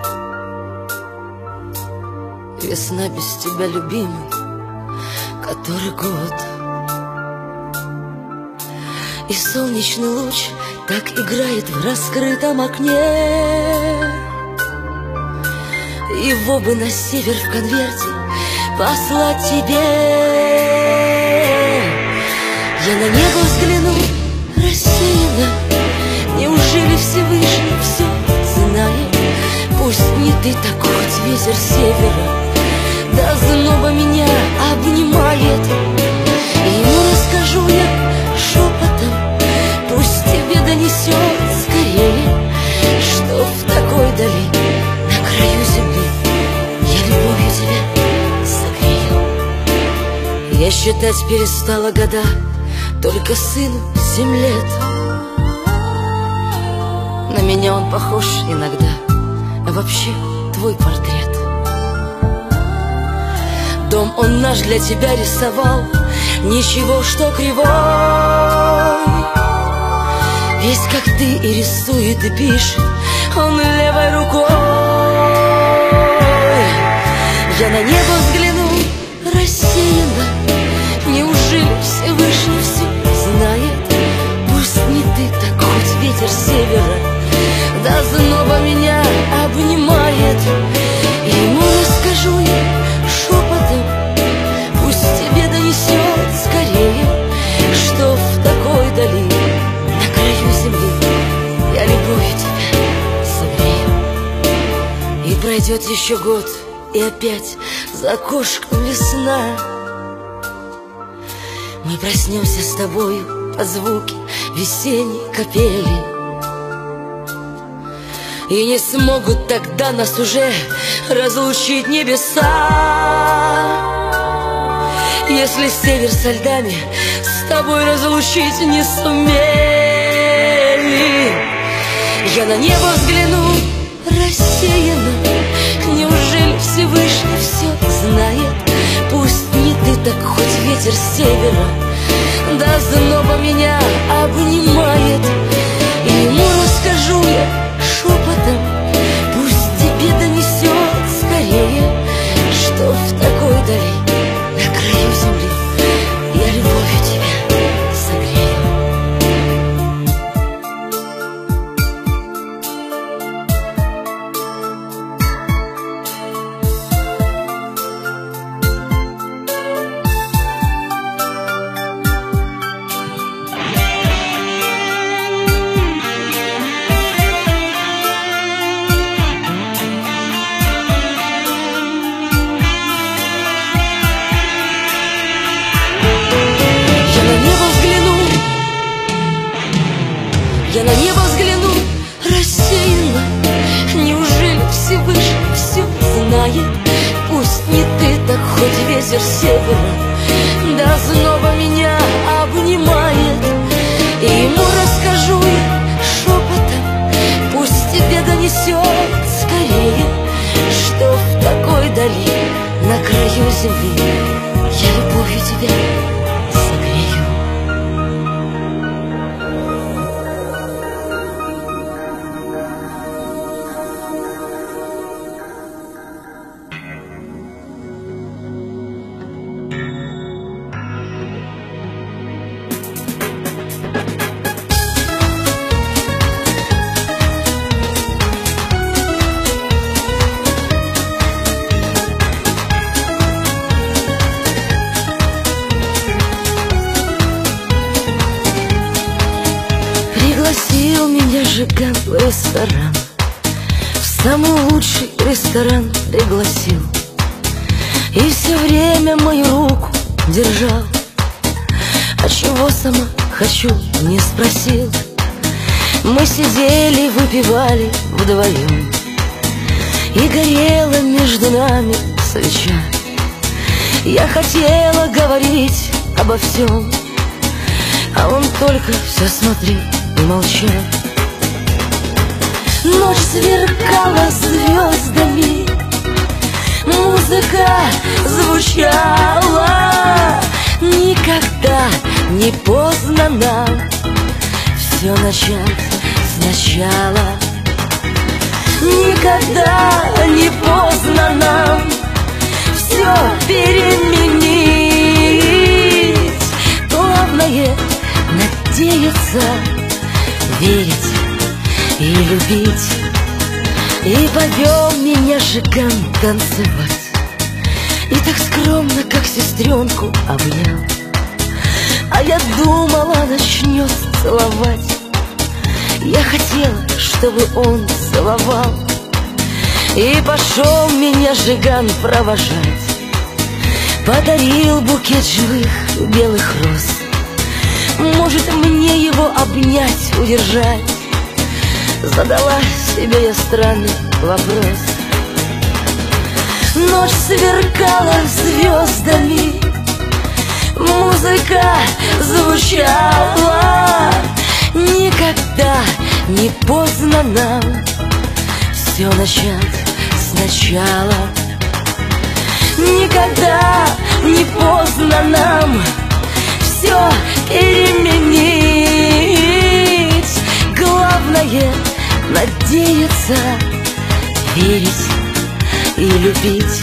[SPEAKER 2] Весна без тебя, любимый, который год. И солнечный луч так играет в раскрытом окне. Его бы на север в конверте послать тебе. Я на небо взгляну рассеянно. Неужели Всевышний все знает? Пусть не ты, так хоть ветер севера до зноба меня обнимает. И ему расскажу я шепотом, пусть тебе донесет скорее, что в такой дали, на краю земли, я любовью тебя согрею. Я считать перестала года, только сыну 7 лет. На меня он похож иногда, а вообще твой портрет. Дом он наш для тебя рисовал, ничего, что кривой. Весь как ты и рисует, и пишет он левой рукой. Я на небо взгляну рассеянно. Неужели Всевышний все знает? Пусть не ты, так хоть ветер севера до зноба меня обнимает. И ему расскажу я шепотом, пусть тебе донесет скорее, что в такой дали, на краю земли, я любовью тебя согрею. И пройдет еще год, и опять за окошком весна. Мы проснемся с тобою под звуки весенней капели. И не смогут тогда нас уже разлучить небеса, если север со льдами с тобой разлучить не сумели. Я на небо взгляну рассеянно, неужели Всевышний все знает? Пусть не ты, так хоть ветер с севера до зноба меня обнимает. И ему расскажу я шепотом, пусть тебе донесет скорее, что в такой дали, на краю земли, я любовью тебя согрею. Я на небо взгляну рассеянно, неужели Всевышний все знает? Пусть не ты, так хоть ветер с севера до зноба меня обнимает. И ему расскажу я шепотом, пусть тебе донесет скорее, что в такой дали, на краю земли, я любовью тебя согрею. Пригласил меня Жиган в ресторан, в самый лучший ресторан пригласил. И все время мою руку держал, а чего сама хочу, не спросил. Мы сидели, выпивали вдвоем, и горела между нами свеча. Я хотела говорить обо всем, а он только все смотрел и молчал. Ночь сверкала звездами, музыка звучала. Никогда не поздно нам все начать сначала. Никогда не поздно нам все переменить. Главное надеяться, верить и любить. И повел меня Жиган танцевать, и так скромно, как сестренку, обнял. А я думала, начнет целовать. Я хотела, чтобы он целовал. И пошел меня Жиган провожать, подарил букет живых белых роз. Может, мне его обнять, удержать? Задала себе я странный вопрос. Ночь сверкала звездами, музыка звучала. Никогда не поздно нам все начать сначала. Никогда не поздно нам все переменить. Главное надеяться, верить и любить.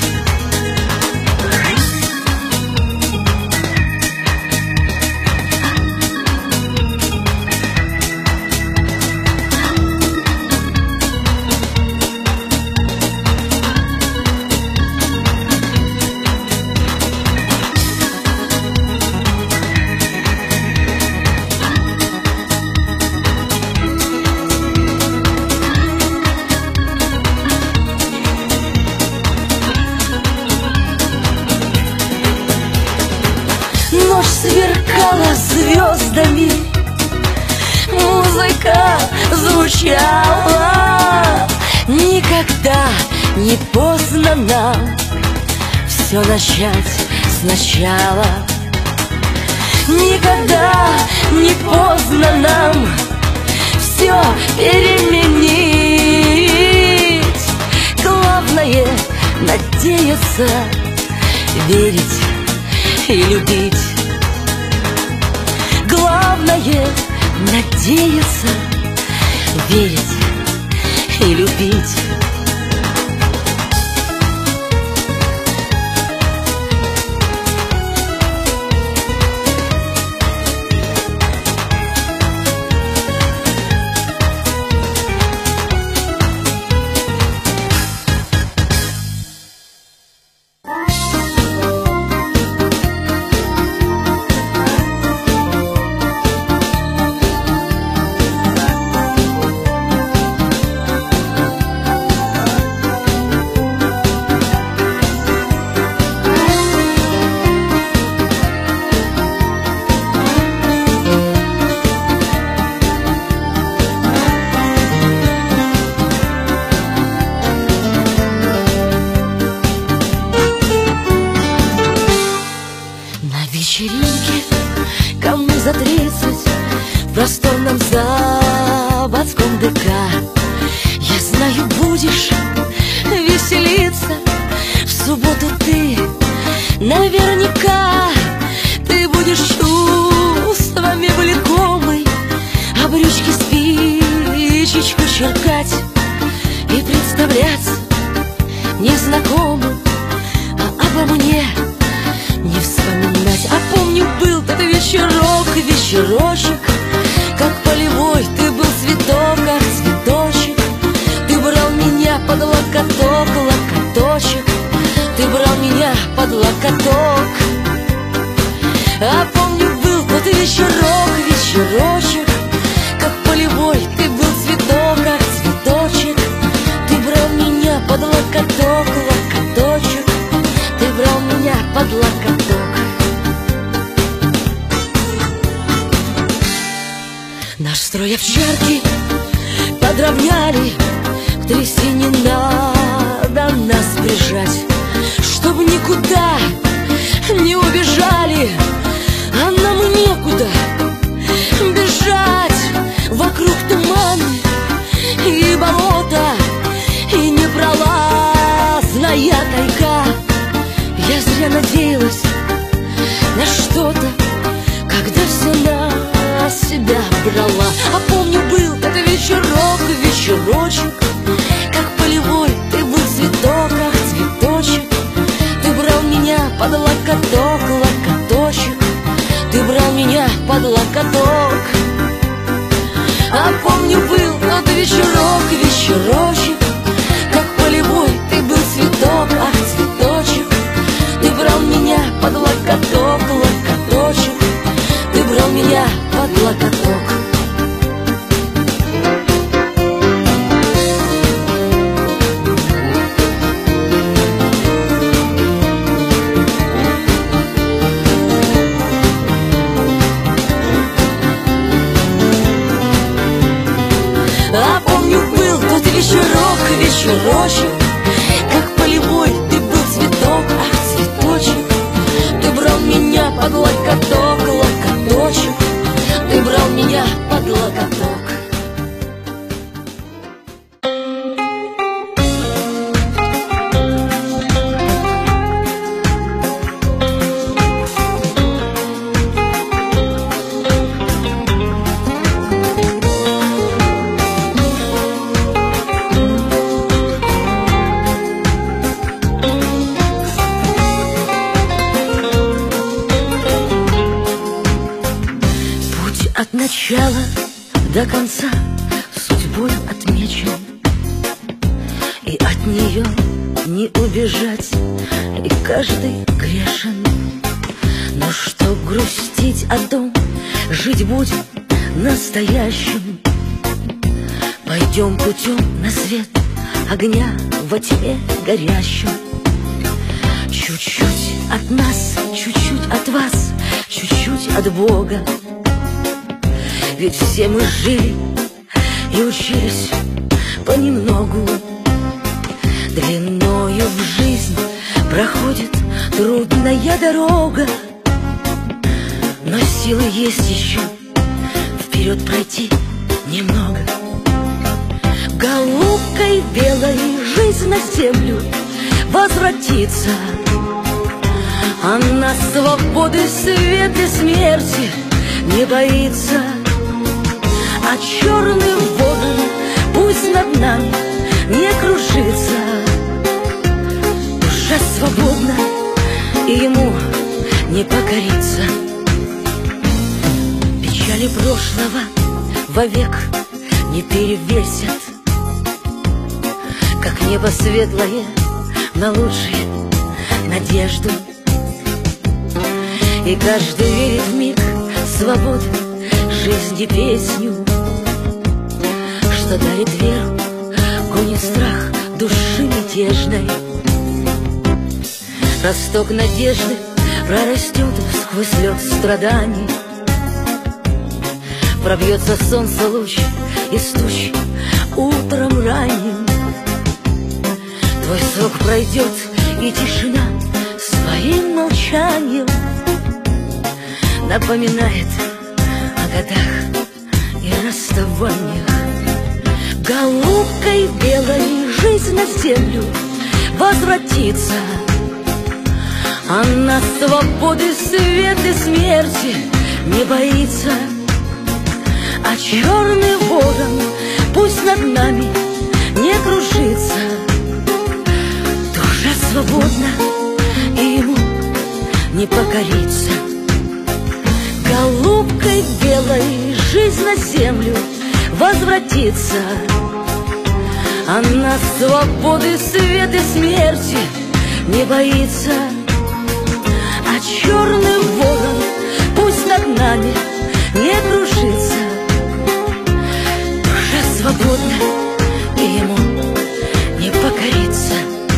[SPEAKER 2] начала. Никогда не поздно нам все начать сначала. Никогда не поздно нам все переменить. Главное — надеяться, верить и любить. Главное — надеяться, верить и любить. Кому за 30 в просторном заводском ДК. Я знаю, будешь веселиться в субботу ты. Наверняка ты будешь чувствами влекомой, а брючки спичечку черкать и представляться незнакомым, а обо мне не вспоминать. А помню, был тот вечерок, вечерочек, как полевой, ты был цветок, как цветочек. Ты брал меня под локоток, локоточек. Ты брал меня под локоток. А помню, был тот вечерок, вечерочек, как полевой, ты был цветок, как цветочек. Ты брал меня под локоток, локоточек. Ты брал меня под локоток. Наш строй овчарки подровняли, к трясине надо нас прижать, чтоб никуда не убежали, а нам некуда бежать. Вокруг туманы и болота, и непролазная тайга. Я зря надеялась на что-то, когда все на себя брала. А помню, был это вечерок, вечерочек, как полевой, ты был цветок, как цветочек. Ты брал меня под локоток, локоточек. Ты брал меня под локоток. А помню, был тот вечерок, вечерочек, как полевой, ты был цветок, ах, цветочек. Ты брал меня под локоток, локоточек. Ты брал меня под локоток. А помню, был тот вечерок, вечерочек, как полевой, ты был цветок, ах, цветочек. Ты брал меня под локоток, локоточек. Ты брал меня под локоток. От начала до конца судьбой отмечен, и от нее не убежать, и каждый грешен. Но что грустить о том, жить будем настоящим. Пойдем путем на свет огня во тьме горящем. Чуть-чуть от нас, чуть-чуть от вас, чуть-чуть от Бога. Ведь все мы жили и учились понемногу. Длиною в жизнь проходит трудная дорога, но силы есть еще вперед пройти немного. Голубкой белой жизнь на землю возвратится. Она свободы, света, смерти не боится. А черный ворон пусть над нами не кружится. Душа свободна, и ему не покориться. Печали прошлого вовек не перевесят, как небо светлое на лучшие надежду. И каждый верит в миг свободы, жизни песню, что дарит веру, гонит страх души мятежной. Росток надежды прорастет сквозь лед страданий. Пробьется солнце луч из туч утром ранним. Твой срок пройдет, и тишина своим молчанием напоминает о годах и расставаниях. Голубкой белой жизнь на землю возвратится. Она свободы, света, смерти не боится. А черный ворон пусть над нами не кружится. Душа свободна, и ему не покориться. Голубкой белой жизнь на землю возвратится. Она свободы, света, смерти не боится. А черный ворон пусть над нами не кружится. Душа свободна, и ему не покориться.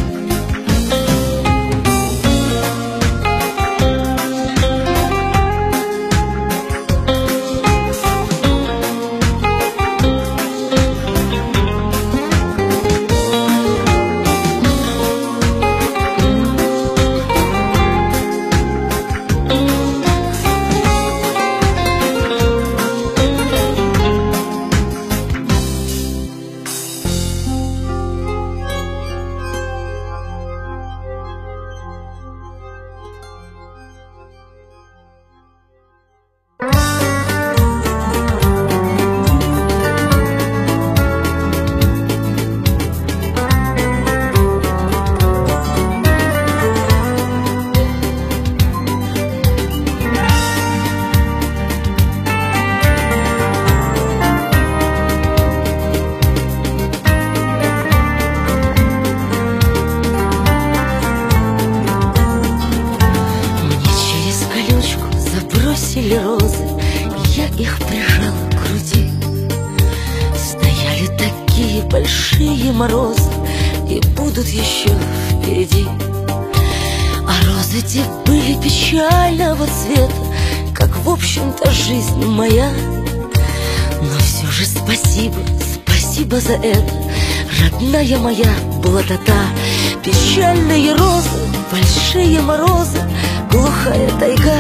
[SPEAKER 2] Розы, я их прижала к груди. Стояли такие большие морозы, и будут еще впереди. А розы те были печального цвета, как в общем-то жизнь моя. Но все же спасибо, спасибо за это, родная моя блатота. Печальные розы, большие морозы, глухая тайга.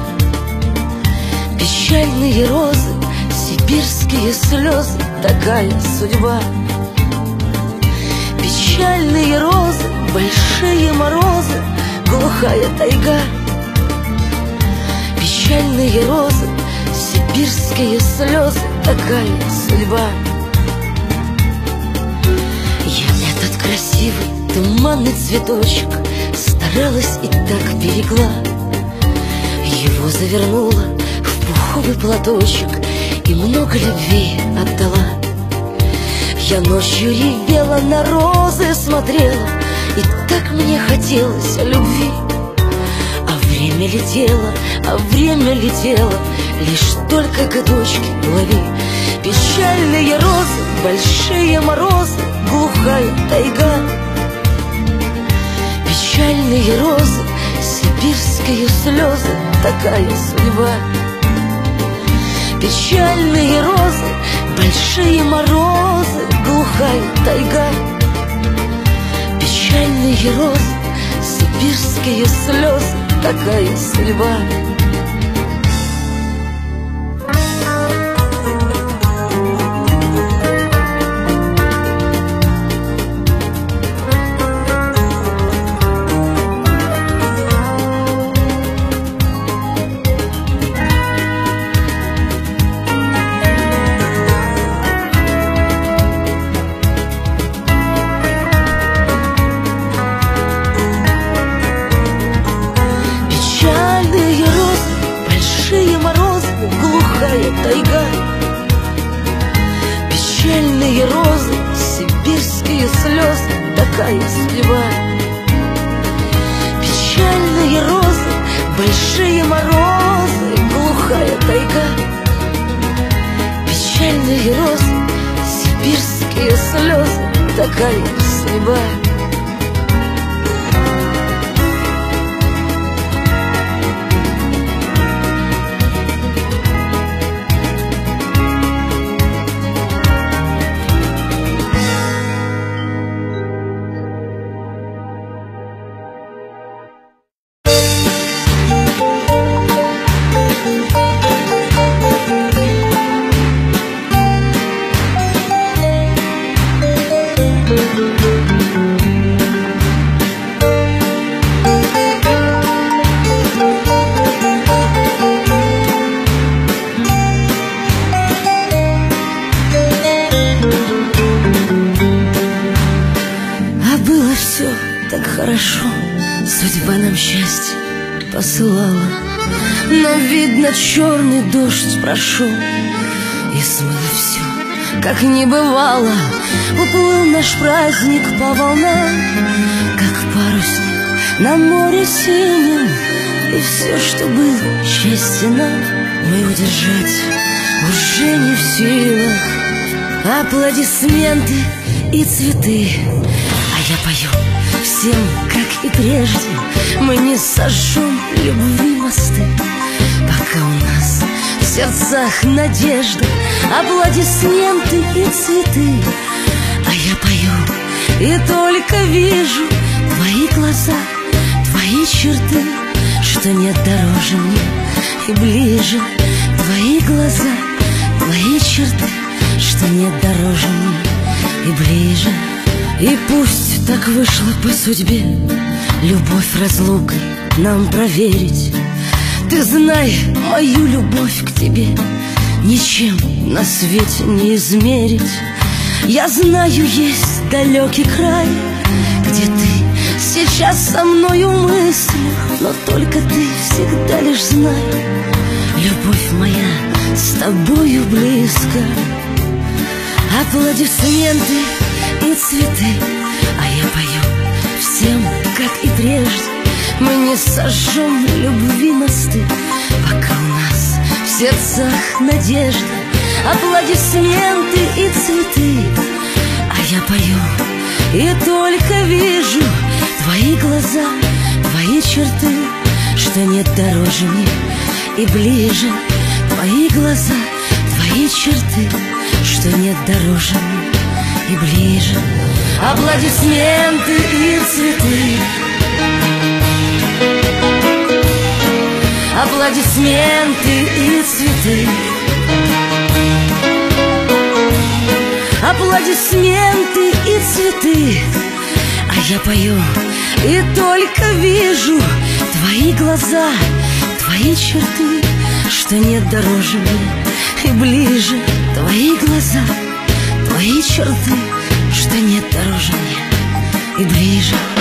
[SPEAKER 2] Печальные розы, сибирские слезы, такая судьба. Печальные розы, большие морозы, глухая тайга. Печальные розы, сибирские слезы, такая судьба. Я этот красивый туманный цветочек старалась и так берегла. Его завернула пуховый платочек и много любви отдала. Я ночью ревела, на розы смотрела, и так мне хотелось любви. А время летело, лишь только годочки лови. Печальные розы, большие морозы, глухая тайга. Печальные розы, сибирские слезы, такая судьба. Печальные розы, большие морозы, глухая тайга, печальные розы, сибирские слезы, такая судьба. Тайга, печальные розы, сибирские слезы, такая судьба. Печальные розы, большие морозы, глухая тайга, печальные розы, сибирские слезы, такая судьба. Все так хорошо, судьба нам счастье посылала, но, видно, черный дождь прошел и смыло все, как не бывало. Уплыл наш праздник по волнам, как парусник на море синем, и все, что было счастье нам, мы удержать уже не в силах. Аплодисменты и цветы, а я пою всем, как и прежде. Мы не сожжем любви мосты, пока у нас в сердцах надежда. Аплодисменты и цветы, а я пою и только вижу твои глаза, твои черты, что нет дороже мне и ближе. Твои глаза, твои черты, что нет дороже мне и ближе. И пусть так вышло по судьбе, любовь разлукой нам проверить. Ты знай, мою любовь к тебе ничем на свете не измерить. Я знаю, есть далекий край, где ты сейчас со мною мыслишь, но только ты всегда лишь знай, любовь моя с тобою близко. Аплодисменты и цветы, а я пою всем, как и прежде. Мы не сожжем любви мосты, пока у нас в сердцах надежда. Аплодисменты и цветы, а я пою и только вижу твои глаза, твои черты, что нет дороже мне и ближе. Твои глаза, твои черты, что нет дороже мне и ближе. Аплодисменты и цветы, аплодисменты и цветы, аплодисменты и цветы, а я пою и только вижу твои глаза, твои черты, что нет дороже мне и ближе. Твои глаза, твои черты, что нет дороже мне и ближе.